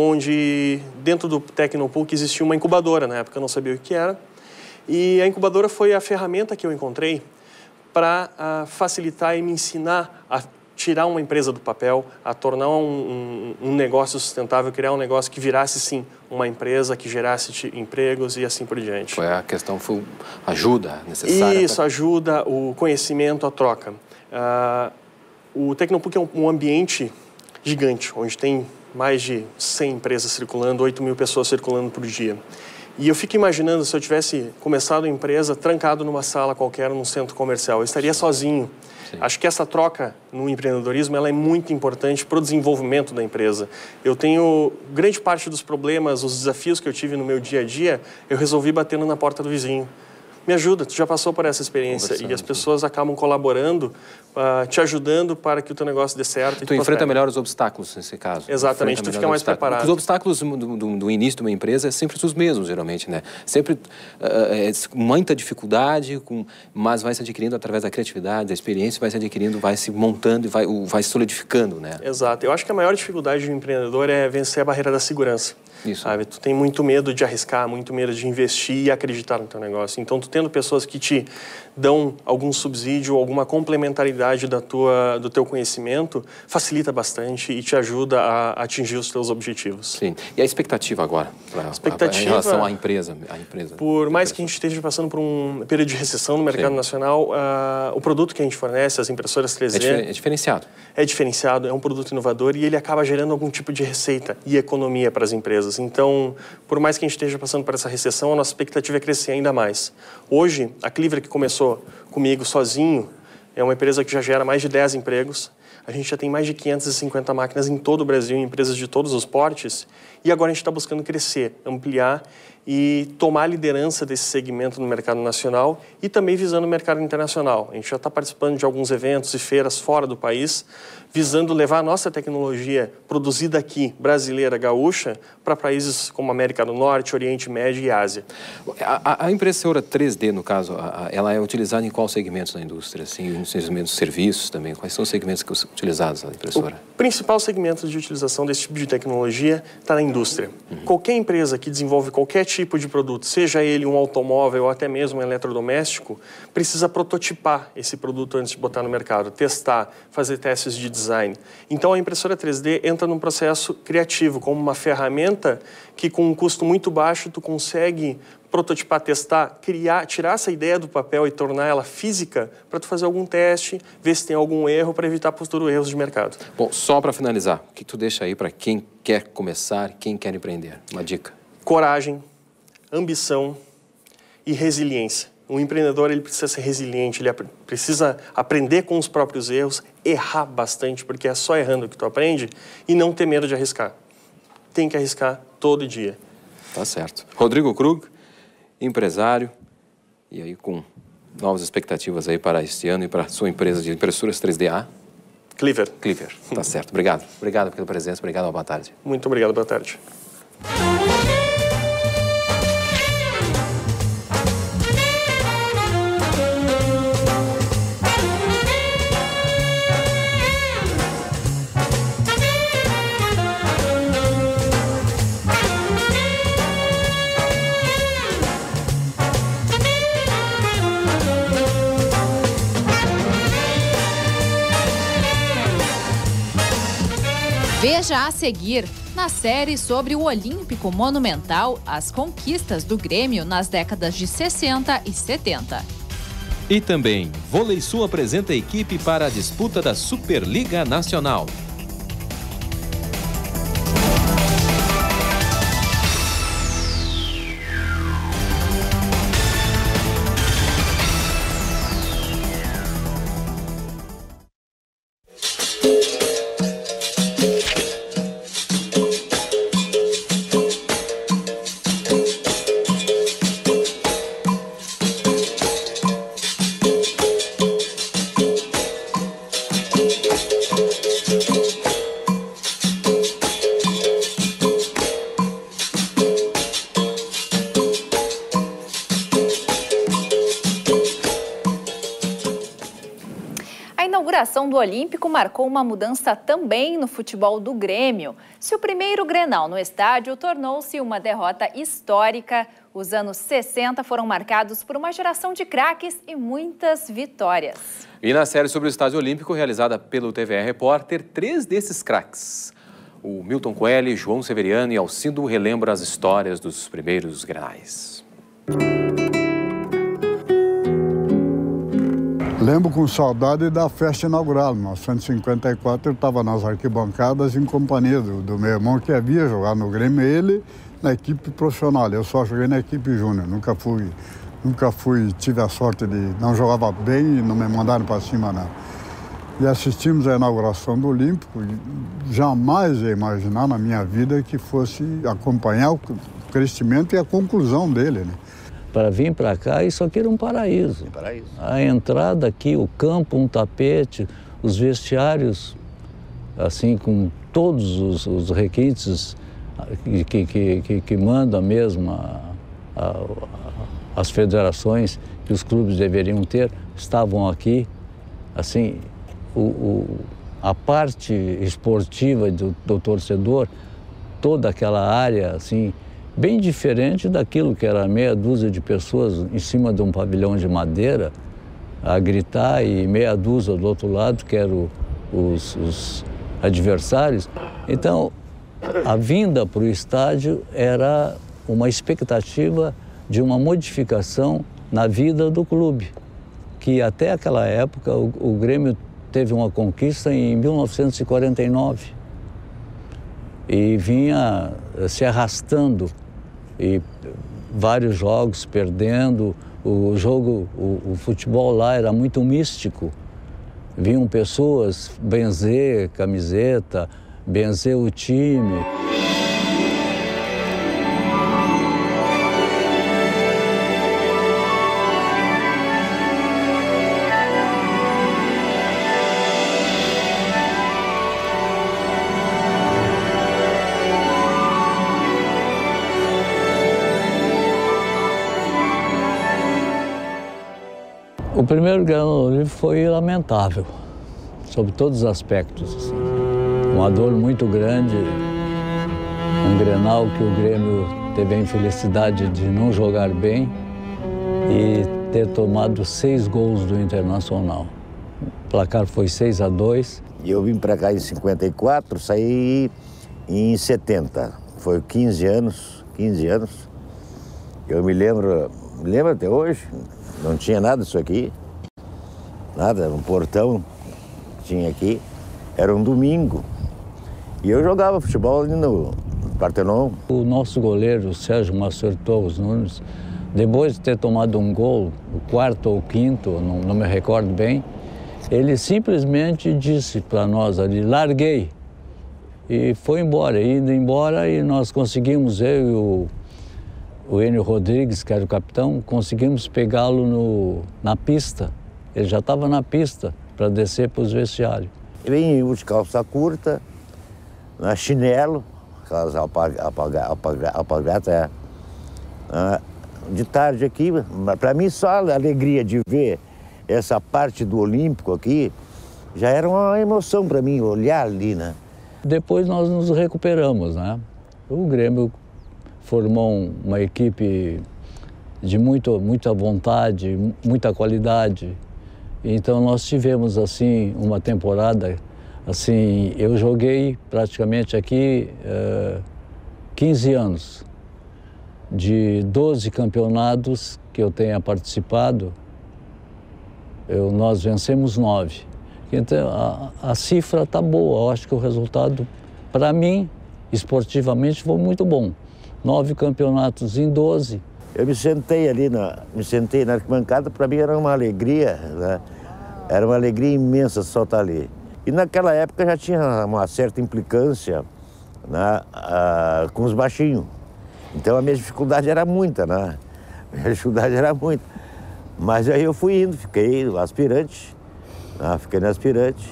onde dentro do Tecnopuc existia uma incubadora, na época eu não sabia o que era. E a incubadora foi a ferramenta que eu encontrei para uh, facilitar e me ensinar a tirar uma empresa do papel, a tornar um, um, um negócio sustentável, criar um negócio que virasse, sim, uma empresa, que gerasse empregos e assim por diante. Foi a questão, foi ajuda necessária? Isso, pra... ajuda, o conhecimento, a troca. Uh, o Tecnopuc é um, um ambiente gigante, onde tem mais de cem empresas circulando, oito mil pessoas circulando por dia. E eu fico imaginando se eu tivesse começado a empresa trancado numa sala qualquer, num centro comercial, eu estaria sozinho. Sim. Acho que essa troca no empreendedorismo ela é muito importante para o desenvolvimento da empresa. Eu tenho grande parte dos problemas, os desafios que eu tive no meu dia a dia, eu resolvi batendo na porta do vizinho. Me ajuda, tu já passou por essa experiência e as pessoas acabam colaborando, uh, te ajudando para que o teu negócio dê certo. Tu enfrenta melhor os obstáculos nesse caso. Exatamente, tu fica mais preparado. Os obstáculos do, do, do início de uma empresa é sempre os mesmos, geralmente, né? Sempre uh, é, com muita dificuldade, com, mas vai se adquirindo através da criatividade, da experiência, vai se adquirindo, vai se montando e vai, vai se solidificando, né? Exato. Eu acho que a maior dificuldade de um empreendedor é vencer a barreira da segurança. Isso. Sabe? Tu tem muito medo de arriscar, muito medo de investir e acreditar no teu negócio. Então, tu tendo pessoas que te dão algum subsídio, alguma complementaridade da tua, do teu conhecimento, facilita bastante e te ajuda a atingir os teus objetivos. Sim. E a expectativa agora? Pra, expectativa, em relação à empresa? À empresa por mais que a gente esteja passando por um período de recessão no mercado Sim. nacional, uh, o produto que a gente fornece, as impressoras três D... É, difer é diferenciado. É diferenciado, é um produto inovador e ele acaba gerando algum tipo de receita e economia para as empresas. Então, por mais que a gente esteja passando por essa recessão, a nossa expectativa é crescer ainda mais. Hoje, a Cleaver, que começou comigo sozinho, é uma empresa que já gera mais de dez empregos. A gente já tem mais de quinhentas e cinquenta máquinas em todo o Brasil, em empresas de todos os portes. E agora a gente está buscando crescer, ampliar e tomar a liderança desse segmento no mercado nacional e também visando o mercado internacional. A gente já está participando de alguns eventos e feiras fora do país, visando levar a nossa tecnologia produzida aqui, brasileira, gaúcha, para países como América do Norte, Oriente Médio e Ásia. A, a impressora três D, no caso, a, a, ela é utilizada em qual segmentos da indústria? Assim, em segmentos de serviços também? Quais são os segmentos que são utilizados na impressora? O principal segmento de utilização desse tipo de tecnologia está na indústria. Uhum. Qualquer empresa que desenvolve qualquer tipo de produto, seja ele um automóvel ou até mesmo um eletrodoméstico, precisa prototipar esse produto antes de botar no mercado, testar, fazer testes de design. Então a impressora três D entra num processo criativo, como uma ferramenta que com um custo muito baixo tu consegue prototipar, testar, criar, tirar essa ideia do papel e tornar ela física para tu fazer algum teste, ver se tem algum erro para evitar futuros erros de mercado. Bom, só para finalizar, o que tu deixa aí para quem quer começar, quem quer empreender? Uma dica. Coragem, ambição e resiliência. Um empreendedor ele precisa ser resiliente, ele ap precisa aprender com os próprios erros, errar bastante, porque é só errando que tu aprende, e não ter medo de arriscar. Tem que arriscar todo dia. Tá certo. Rodrigo Krug, empresário, e aí com novas expectativas aí para este ano e para a sua empresa de impressoras três D A. Cleaver. Cleaver, tá certo. Obrigado. Obrigado pela presença, obrigado, boa tarde. Muito obrigado, boa tarde. Veja a seguir, na série sobre o Olímpico Monumental, as conquistas do Grêmio nas décadas de sessenta e setenta. E também, Vôlei Sul apresenta a equipe para a disputa da Superliga Nacional. Thank you. criação do Olímpico marcou uma mudança também no futebol do Grêmio. Se o primeiro Grenal no estádio tornou-se uma derrota histórica, os anos sessenta foram marcados por uma geração de craques e muitas vitórias. E na série sobre o Estádio Olímpico, realizada pelo T V E Repórter, três desses craques, o Milton Coelho, João Severiano e Alcindo, relembram as histórias dos primeiros Grenais. Lembro com saudade da festa inaugural. Em mil novecentos e cinquenta e quatro eu estava nas arquibancadas em companhia do, do meu irmão que havia jogado no Grêmio, ele na equipe profissional. Eu só joguei na equipe júnior, nunca fui, nunca fui, tive a sorte de não jogava bem e não me mandaram para cima não. E assistimos à inauguração do Olímpico e jamais ia imaginar na minha vida que fosse acompanhar o crescimento e a conclusão dele, né? Para vir para cá, isso aqui era um paraíso. paraíso. A entrada aqui, o campo, um tapete, os vestiários, assim, com todos os, os requintes que, que, que, que mandam mesmo a, a, as federações que os clubes deveriam ter, estavam aqui. Assim, o, o, a parte esportiva do, do torcedor, toda aquela área, assim, bem diferente daquilo que era meia dúzia de pessoas em cima de um pavilhão de madeira a gritar e meia dúzia do outro lado, que eram os, os adversários. Então, a vinda para o estádio era uma expectativa de uma modificação na vida do clube, que até aquela época o, o Grêmio teve uma conquista em mil novecentos e quarenta e nove e vinha se arrastando e vários jogos perdendo. O jogo, o, o futebol lá era muito místico. Vinham pessoas benzer camiseta, benzer o time. O primeiro Grenal foi lamentável, sob todos os aspectos. Assim. Uma dor muito grande, um Grenal que o Grêmio teve a infelicidade de não jogar bem e ter tomado seis gols do Internacional. O placar foi seis a dois. Eu vim para cá em cinquenta e quatro, saí em setenta. Foi quinze anos, quinze anos. Eu me lembro, me lembro até hoje. Não tinha nada disso aqui, nada, um portão tinha aqui, era um domingo. E eu jogava futebol ali no Partenon. O nosso goleiro, o Sérgio acertou os Nunes, depois de ter tomado um gol, o quarto ou o quinto, não, não me recordo bem, ele simplesmente disse para nós ali, larguei. E foi embora, indo embora, e nós conseguimos, eu e o O Enio Rodrigues, que era o capitão, conseguimos pegá-lo no, na pista. Ele já estava na pista para descer para os vestiários. Ele veio de calça curta, na chinelo, aquelas alpargatas, é. De tarde aqui, para mim só a alegria de ver essa parte do Olímpico aqui, já era uma emoção para mim, olhar ali, né? Depois nós nos recuperamos, né? O Grêmio formou uma equipe de muito, muita vontade, muita qualidade. Então nós tivemos assim uma temporada, assim, eu joguei praticamente aqui uh, quinze anos. De doze campeonatos que eu tenha participado, eu, nós vencemos nove. Então a, a cifra está boa, eu acho que o resultado, para mim, esportivamente, foi muito bom. Nove campeonatos em doze. Eu me sentei ali, na, me sentei na arquibancada, para mim era uma alegria, né? Era uma alegria imensa só estar ali. E naquela época já tinha uma certa implicância, né, a, com os baixinhos. Então a minha dificuldade era muita, né? A minha dificuldade era muita. Mas aí eu fui indo, fiquei aspirante, né? Fiquei no aspirante.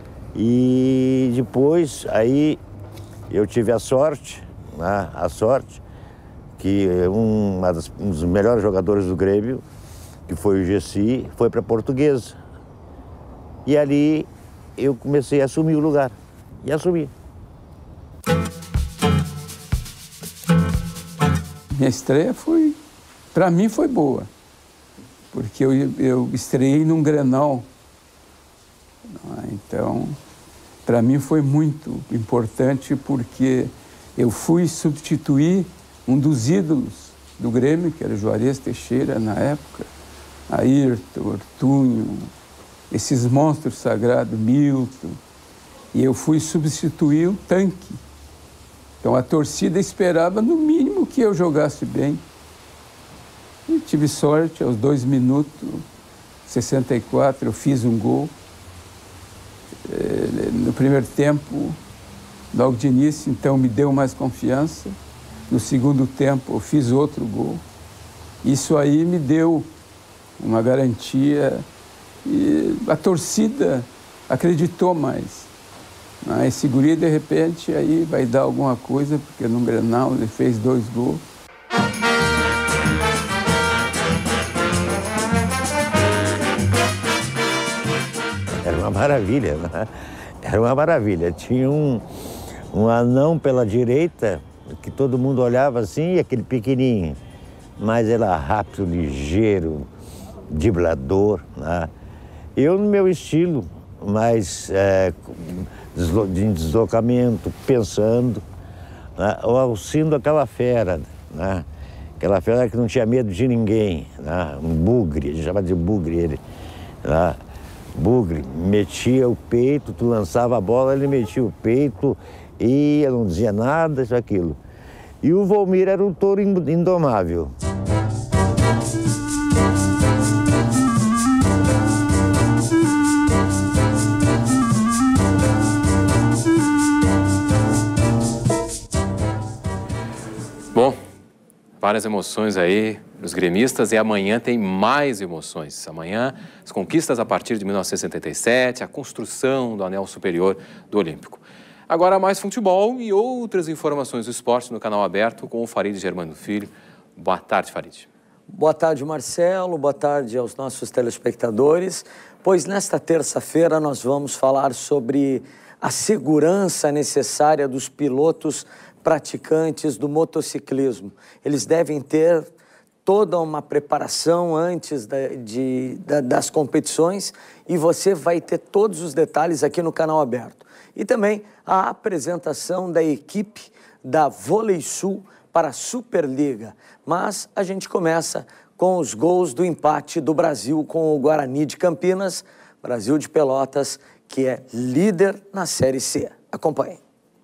E depois, aí eu tive a sorte, né, a sorte, que um, uma das, um dos melhores jogadores do Grêmio, que foi o Gessi, foi para a Portuguesa. E ali eu comecei a assumir o lugar. E assumi. Minha estreia foi, para mim foi boa, porque eu, eu estreiei num Grenal. Então, para mim foi muito importante, porque eu fui substituir um dos ídolos do Grêmio, que era o Juarez Teixeira na época, Ayrton, Ortunho, esses monstros sagrados, Milton, e eu fui substituir o Tanque. Então a torcida esperava no mínimo que eu jogasse bem. E tive sorte, aos dois minutos, sessenta e quatro, eu fiz um gol. No primeiro tempo, logo de início, então me deu mais confiança. No segundo tempo, eu fiz outro gol. Isso aí me deu uma garantia e a torcida acreditou mais. Esse guri, de repente, aí vai dar alguma coisa, porque no Grenal ele fez dois gols. Era uma maravilha, né? Era uma maravilha. Tinha um, um anão pela direita, que todo mundo olhava assim, e aquele pequenininho. Mas era rápido, ligeiro, driblador, né? Eu, no meu estilo, mais é, de deslocamento, pensando, né? Auxindo aquela fera, né? Aquela fera que não tinha medo de ninguém, né? Um bugre, a gente chamava de bugre ele, né? Bugre, metia o peito, tu lançava a bola, ele metia o peito, ia, não dizia nada, isso, aquilo. E o Volmir era um touro indomável. Bom, várias emoções aí dos gremistas e amanhã tem mais emoções. Amanhã, as conquistas a partir de mil novecentos e setenta e sete, a construção do anel superior do Olímpico. Agora mais futebol e outras informações do esporte no canal aberto com o Farid Germano Filho. Boa tarde, Farid. Boa tarde, Marcelo. Boa tarde aos nossos telespectadores. Pois nesta terça-feira nós vamos falar sobre a segurança necessária dos pilotos praticantes do motociclismo. Eles devem ter toda uma preparação antes da, de, da, das competições e você vai ter todos os detalhes aqui no canal aberto. E também a apresentação da equipe da VôleiSul para a Superliga. Mas a gente começa com os gols do empate do Brasil com o Guarani de Campinas, Brasil de Pelotas, que é líder na Série C. Acompanhe.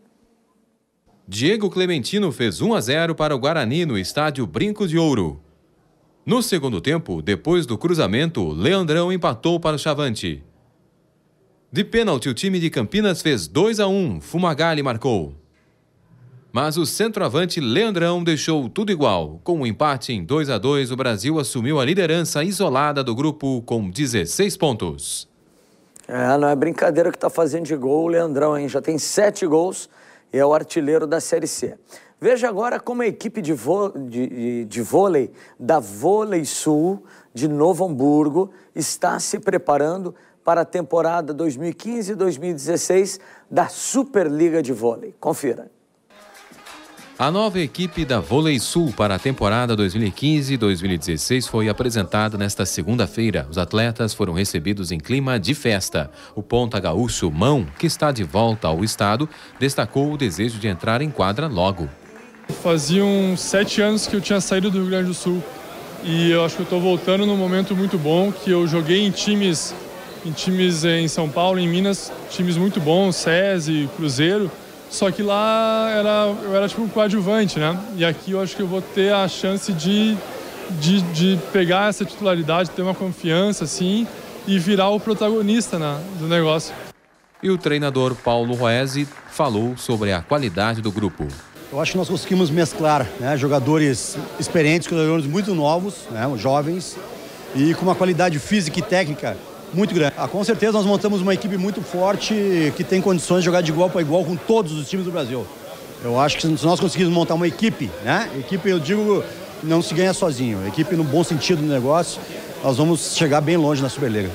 Diego Clementino fez um a zero para o Guarani no estádio Brinco de Ouro. No segundo tempo, depois do cruzamento, Leandrão empatou para o Chavante. De pênalti, o time de Campinas fez dois a um, Fumagalli marcou. Mas o centroavante Leandrão deixou tudo igual. Com o empate em dois a dois, o Brasil assumiu a liderança isolada do grupo com dezesseis pontos. É, não é brincadeira que está fazendo de gol o Leandrão, hein? Já tem sete gols e é o artilheiro da Série C. Veja agora como a equipe de, vo... de, de, de vôlei da VôleiSul de Novo Hamburgo está se preparando para a temporada dois mil e quinze dois mil e dezesseis da Superliga de Vôlei. Confira. A nova equipe da VôleiSul para a temporada dois mil e quinze dois mil e dezesseis foi apresentada nesta segunda-feira. Os atletas foram recebidos em clima de festa. O ponta gaúcho Mão, que está de volta ao estado, destacou o desejo de entrar em quadra logo. Faziam sete anos que eu tinha saído do Rio Grande do Sul e eu acho que eu estou voltando num momento muito bom, que eu joguei em times, em times em São Paulo, em Minas, times muito bons, SESI, Cruzeiro. Só que lá era, eu era tipo um coadjuvante, né? E aqui eu acho que eu vou ter a chance de, de, de pegar essa titularidade, ter uma confiança, assim, e virar o protagonista, né, do negócio. E o treinador Paulo Roese falou sobre a qualidade do grupo. Eu acho que nós conseguimos mesclar, né, jogadores experientes com jogadores muito novos, né, jovens, e com uma qualidade física e técnica muito grande. Ah, com certeza nós montamos uma equipe muito forte que tem condições de jogar de igual para igual com todos os times do Brasil. Eu acho que se nós conseguirmos montar uma equipe, né? Equipe, eu digo, não se ganha sozinho. Equipe no bom sentido do negócio, nós vamos chegar bem longe na Superliga.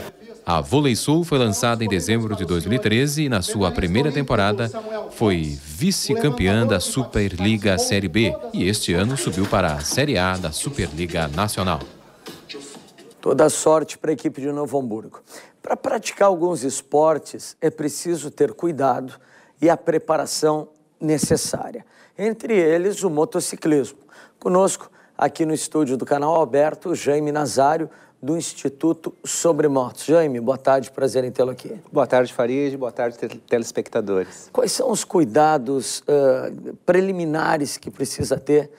A VoleiSul foi lançada em dezembro de dois mil e treze e, na sua primeira temporada, foi vice-campeã da Superliga Série B e este ano subiu para a Série A da Superliga Nacional. Toda sorte para a equipe de Novo Hamburgo. Para praticar alguns esportes, é preciso ter cuidado e a preparação necessária. Entre eles, o motociclismo. Conosco, aqui no estúdio do Canal Aberto, Jaime Nazário, do Instituto Sobre Motos. Jaime, boa tarde, prazer em tê-lo aqui. Boa tarde, Farid, boa tarde, telespectadores. Quais são os cuidados uh, preliminares que precisa ter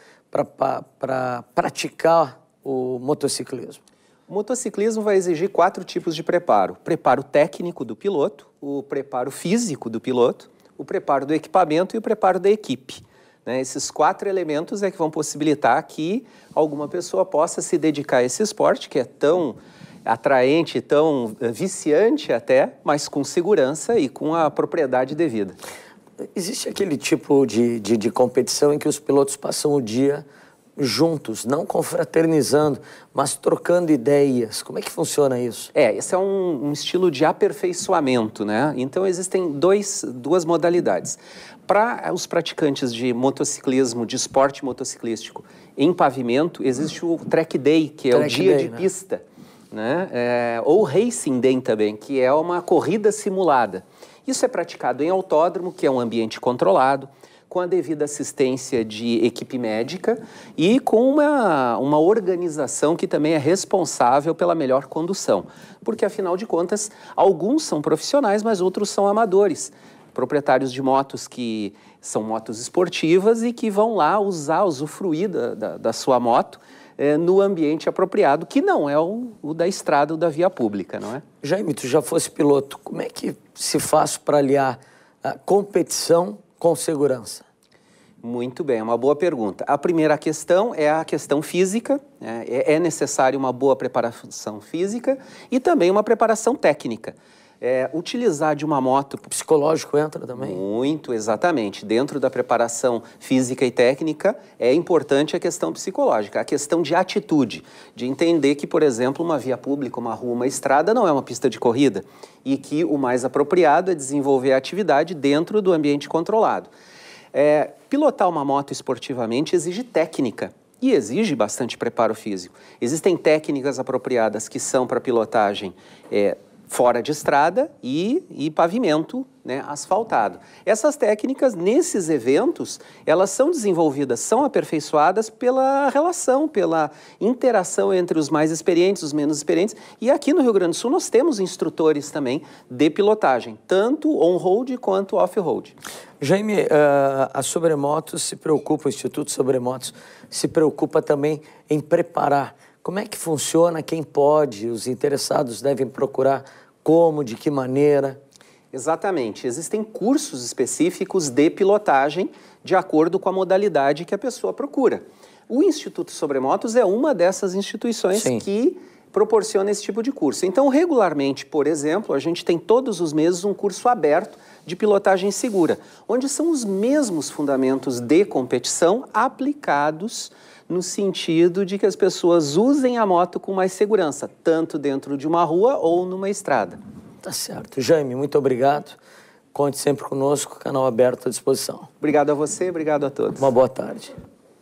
para praticar o motociclismo? O motociclismo vai exigir quatro tipos de preparo. O preparo técnico do piloto, o preparo físico do piloto, o preparo do equipamento e o preparo da equipe. Né? Esses quatro elementos é que vão possibilitar que alguma pessoa possa se dedicar a esse esporte, que é tão atraente, tão viciante até, mas com segurança e com a propriedade devida. Existe aquele tipo de, de, de competição em que os pilotos passam o dia juntos, não confraternizando, mas trocando ideias. Como é que funciona isso? É, esse é um, um estilo de aperfeiçoamento, né? Então existem dois, duas modalidades. Para os praticantes de motociclismo, de esporte motociclístico em pavimento, existe o track day, que é track o dia day, de né? pista, né? É, ou racing day também, que é uma corrida simulada. Isso é praticado em autódromo, que é um ambiente controlado, com a devida assistência de equipe médica e com uma, uma organização que também é responsável pela melhor condução. Porque, afinal de contas, alguns são profissionais, mas outros são amadores. Proprietários de motos que são motos esportivas e que vão lá usar, usufruir da, da, da sua moto é, no ambiente apropriado, que não é o, o da estrada ou da via pública, não é? Jaime, tu já fosse piloto, como é que se faz para aliar a competição com segurança? Muito bem, é uma boa pergunta. A primeira questão é a questão física, né? É necessário uma boa preparação física e também uma preparação técnica. É, utilizar de uma moto... O psicológico entra também? Muito, exatamente. Dentro da preparação física e técnica, é importante a questão psicológica, a questão de atitude, de entender que, por exemplo, uma via pública, uma rua, uma estrada não é uma pista de corrida e que o mais apropriado é desenvolver a atividade dentro do ambiente controlado. É, pilotar uma moto esportivamente exige técnica e exige bastante preparo físico. Existem técnicas apropriadas que são para pilotagem é, fora de estrada e, e pavimento, né, asfaltado. Essas técnicas, nesses eventos, elas são desenvolvidas, são aperfeiçoadas pela relação, pela interação entre os mais experientes, os menos experientes. E aqui no Rio Grande do Sul nós temos instrutores também de pilotagem, tanto on-road quanto off-road. Jaime, uh, a Sobremotos se preocupa, o Instituto Sobremotos se preocupa também em preparar. Como é que funciona? Quem pode? Os interessados devem procurar como, de que maneira? Exatamente. Existem cursos específicos de pilotagem de acordo com a modalidade que a pessoa procura. O Instituto Sobremotos é uma dessas instituições Sim. que proporciona esse tipo de curso. Então, regularmente, por exemplo, a gente tem todos os meses um curso aberto de pilotagem segura, onde são os mesmos fundamentos de competição aplicados no sentido de que as pessoas usem a moto com mais segurança, tanto dentro de uma rua ou numa estrada. Tá certo. Jaime, muito obrigado. Conte sempre conosco, canal aberto à disposição. Obrigado a você, obrigado a todos. Uma boa tarde.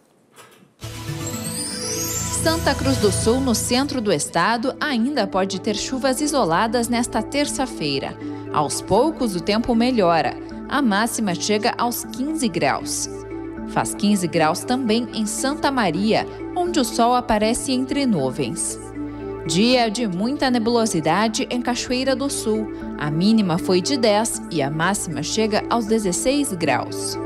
Santa Cruz do Sul, no centro do estado, ainda pode ter chuvas isoladas nesta terça-feira. Aos poucos, o tempo melhora. A máxima chega aos quinze graus. Faz quinze graus também em Santa Maria, onde o sol aparece entre nuvens. Dia de muita nebulosidade em Cachoeira do Sul. A mínima foi de dez e a máxima chega aos dezesseis graus.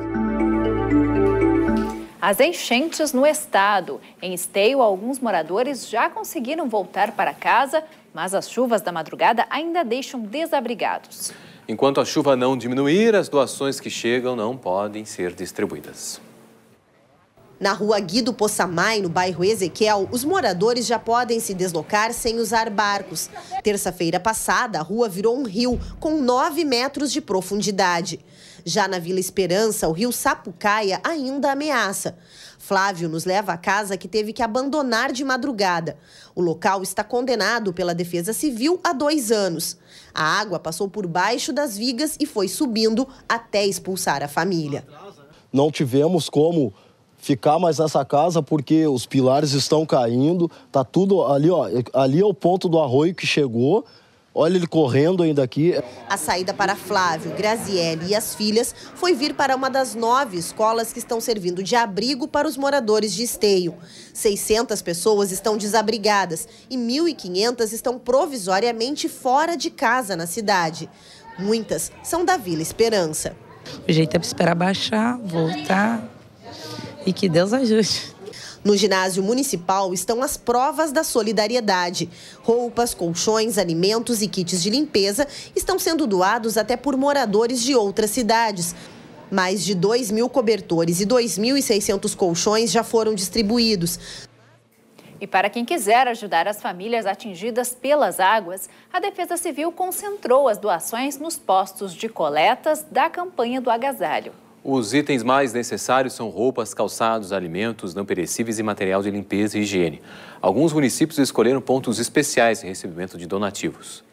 As enchentes no estado. Em Esteio, alguns moradores já conseguiram voltar para casa, mas as chuvas da madrugada ainda deixam desabrigados. Enquanto a chuva não diminuir, as doações que chegam não podem ser distribuídas. Na rua Guido Possamay, no bairro Ezequiel, os moradores já podem se deslocar sem usar barcos. Terça-feira passada, a rua virou um rio com nove metros de profundidade. Já na Vila Esperança, o rio Sapucaia ainda ameaça. Flávio nos leva à casa que teve que abandonar de madrugada. O local está condenado pela Defesa Civil há dois anos. A água passou por baixo das vigas e foi subindo até expulsar a família. Não tivemos como ficar mais nessa casa porque os pilares estão caindo. Tá tudo ali, ó. Ali é o ponto do arroio que chegou. Olha ele correndo ainda aqui. A saída para Flávio, Graziele e as filhas foi vir para uma das nove escolas que estão servindo de abrigo para os moradores de Esteio. seiscentas pessoas estão desabrigadas e mil e quinhentas estão provisoriamente fora de casa na cidade. Muitas são da Vila Esperança. O jeito é esperar baixar, voltar e que Deus ajude. No ginásio municipal estão as provas da solidariedade. Roupas, colchões, alimentos e kits de limpeza estão sendo doados até por moradores de outras cidades. Mais de dois mil cobertores e dois mil e seiscentos colchões já foram distribuídos. E para quem quiser ajudar as famílias atingidas pelas águas, a Defesa Civil concentrou as doações nos postos de coletas da campanha do agasalho. Os itens mais necessários são roupas, calçados, alimentos não perecíveis e material de limpeza e higiene. Alguns municípios escolheram pontos especiais em recebimento de donativos.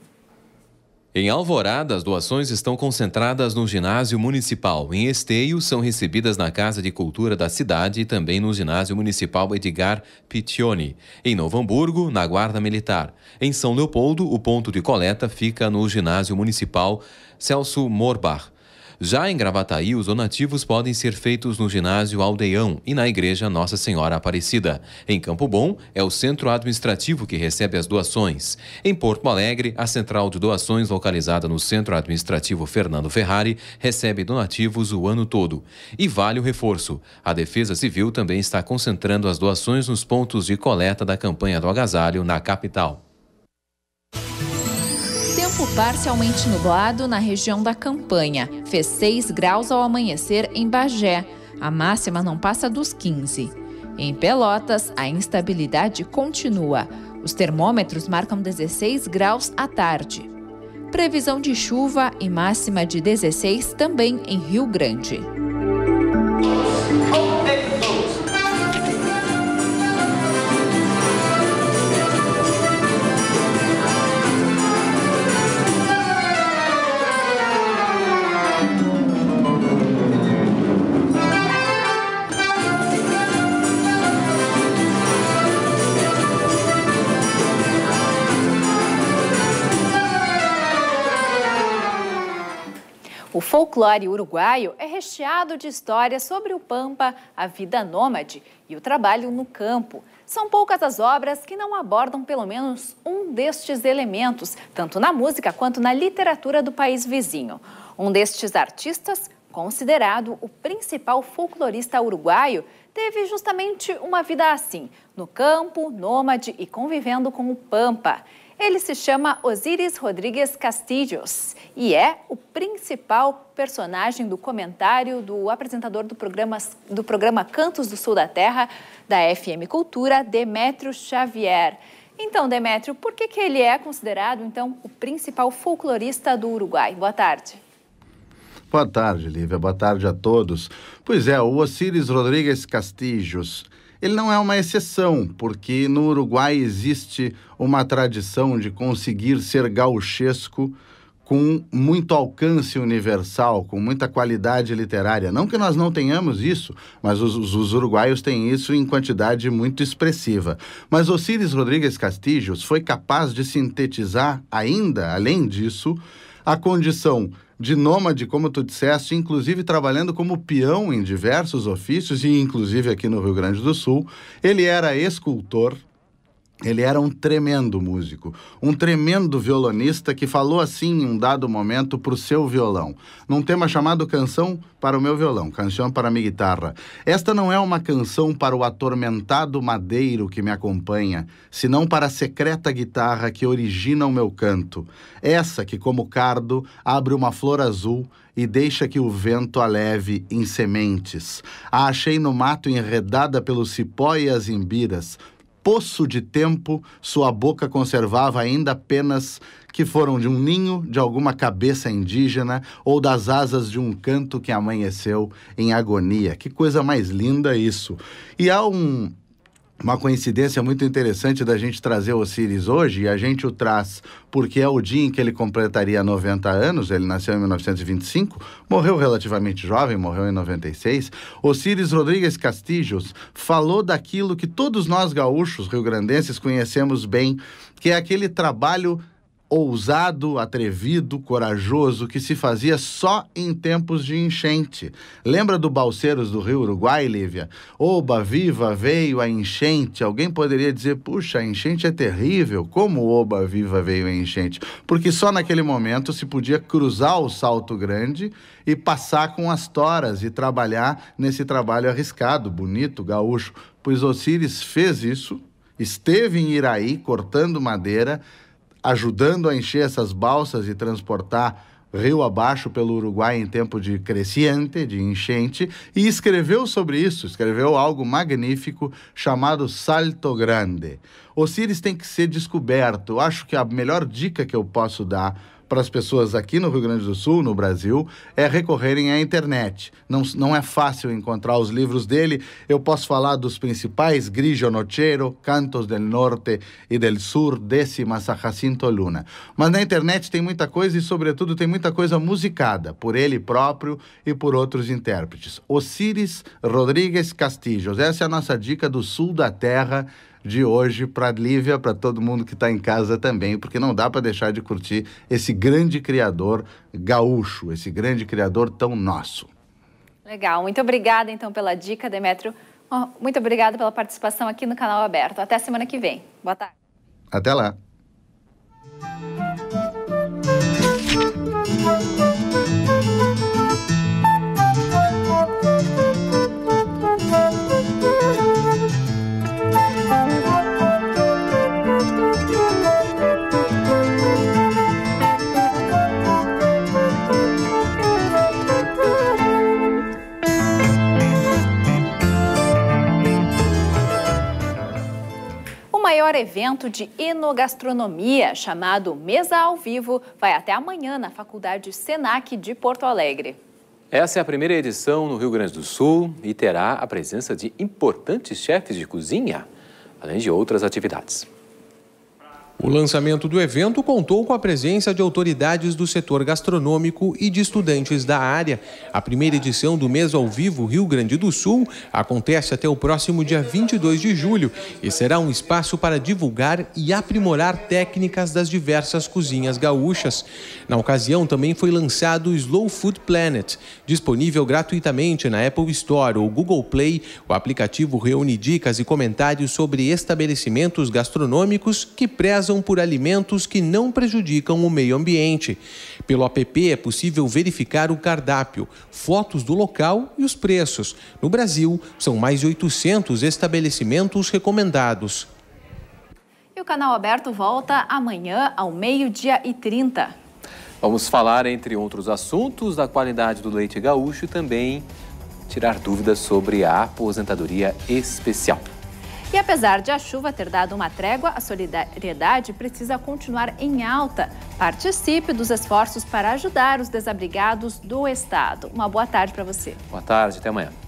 Em Alvorada, as doações estão concentradas no ginásio municipal. Em Esteio, são recebidas na Casa de Cultura da cidade e também no ginásio municipal Edgar Piccioni. Em Novo Hamburgo, na Guarda Militar. Em São Leopoldo, o ponto de coleta fica no ginásio municipal Celso Morbach. Já em Gravataí, os donativos podem ser feitos no ginásio Aldeão e na igreja Nossa Senhora Aparecida. Em Campo Bom, é o centro administrativo que recebe as doações. Em Porto Alegre, a central de doações, localizada no centro administrativo Fernando Ferrari, recebe donativos o ano todo. E vale o reforço: a Defesa Civil também está concentrando as doações nos pontos de coleta da campanha do agasalho na capital. Tempo parcialmente nublado na região da campanha. Fez seis graus ao amanhecer em Bagé. A máxima não passa dos quinze. Em Pelotas, a instabilidade continua. Os termômetros marcam dezesseis graus à tarde. Previsão de chuva e máxima de dezesseis também em Rio Grande. O folclore uruguaio é recheado de histórias sobre o pampa, a vida nômade e o trabalho no campo. São poucas as obras que não abordam pelo menos um destes elementos, tanto na música quanto na literatura do país vizinho. Um destes artistas, considerado o principal folclorista uruguaio, teve justamente uma vida assim, no campo, nômade e convivendo com o pampa. Ele se chama Osíris Rodrigues Castillos e é o principal personagem do comentário do apresentador do programa, do programa Cantos do Sul da Terra, da F M Cultura, Demétrio Xavier. Então, Demétrio, por que, que ele é considerado, então, o principal folclorista do Uruguai? Boa tarde. Boa tarde, Lívia. Boa tarde a todos. Pois é, o Osíris Rodrigues Castillos, ele não é uma exceção, porque no Uruguai existe uma tradição de conseguir ser gauchesco com muito alcance universal, com muita qualidade literária. Não que nós não tenhamos isso, mas os, os uruguaios têm isso em quantidade muito expressiva. Mas Osíris Rodrigues Castillos foi capaz de sintetizar ainda, além disso, a condição de nômade, como tu disseste, inclusive trabalhando como peão em diversos ofícios, e inclusive aqui no Rio Grande do Sul. Ele era escultor, ele era um tremendo músico, um tremendo violonista que falou assim em um dado momento para o seu violão, num tema chamado Canção para o Meu Violão, Canção para Minha Guitarra. Esta não é uma canção para o atormentado madeiro que me acompanha, senão para a secreta guitarra que origina o meu canto. Essa que, como cardo, abre uma flor azul e deixa que o vento a leve em sementes. A achei no mato enredada pelo cipó e as imbiras, poço de tempo sua boca conservava ainda apenas que foram de um ninho de alguma cabeça indígena ou das asas de um canto que amanheceu em agonia. Que coisa mais linda isso! E há um... Uma coincidência muito interessante da gente trazer o Osiris hoje, e a gente o traz porque é o dia em que ele completaria noventa anos, ele nasceu em mil novecentos e vinte e cinco, morreu relativamente jovem, morreu em noventa e seis. Osiris Rodrigues Castilhos falou daquilo que todos nós gaúchos rio-grandenses conhecemos bem, que é aquele trabalho ousado, atrevido, corajoso, que se fazia só em tempos de enchente. Lembra do Balseiros do Rio Uruguai, Lívia? Oba, viva, veio a enchente. Alguém poderia dizer, puxa, a enchente é terrível. Como oba, viva, veio a enchente? Porque só naquele momento se podia cruzar o Salto Grande e passar com as toras e trabalhar nesse trabalho arriscado, bonito, gaúcho. Pois Osiris fez isso, esteve em Iraí cortando madeira, ajudando a encher essas balsas e transportar rio abaixo pelo Uruguai em tempo de cresciente, de enchente, e escreveu sobre isso, escreveu algo magnífico chamado Salto Grande. Osiris tem que ser descoberto. Eu acho que a melhor dica que eu posso dar para as pessoas aqui no Rio Grande do Sul, no Brasil, é recorrerem à internet. Não, não é fácil encontrar os livros dele. Eu posso falar dos principais, Grigio Nochero, Cantos del Norte e del Sur, Décimas a Jacinto Luna. Mas na internet tem muita coisa e, sobretudo, tem muita coisa musicada, por ele próprio e por outros intérpretes. Osiris Rodrigues Castilhos. Essa é a nossa dica do sul da terra de hoje para Lívia, para todo mundo que está em casa também, porque não dá para deixar de curtir esse grande criador gaúcho, esse grande criador tão nosso. Legal, muito obrigada então pela dica, Demétrio. Oh, muito obrigada pela participação aqui no Canal Aberto. Até semana que vem. Boa tarde. Até lá. O maior evento de enogastronomia, chamado Mesa ao Vivo, vai até amanhã na Faculdade Senac de Porto Alegre. Essa é a primeira edição no Rio Grande do Sul e terá a presença de importantes chefes de cozinha, além de outras atividades. O lançamento do evento contou com a presença de autoridades do setor gastronômico e de estudantes da área. A primeira edição do Mesa ao Vivo Rio Grande do Sul acontece até o próximo dia vinte e dois de julho e será um espaço para divulgar e aprimorar técnicas das diversas cozinhas gaúchas. Na ocasião, também foi lançado o Slow Food Planet, disponível gratuitamente na Apple Store ou Google Play. O aplicativo reúne dicas e comentários sobre estabelecimentos gastronômicos que prezam por alimentos que não prejudicam o meio ambiente. Pelo app é possível verificar o cardápio, fotos do local e os preços. No Brasil, são mais de oitocentos estabelecimentos recomendados. E o Canal Aberto volta amanhã ao meio-dia e trinta. Vamos falar, entre outros assuntos, da qualidade do leite gaúcho e também tirar dúvidas sobre a aposentadoria especial. E apesar de a chuva ter dado uma trégua, a solidariedade precisa continuar em alta. Participe dos esforços para ajudar os desabrigados do estado. Uma boa tarde para você. Boa tarde, até amanhã.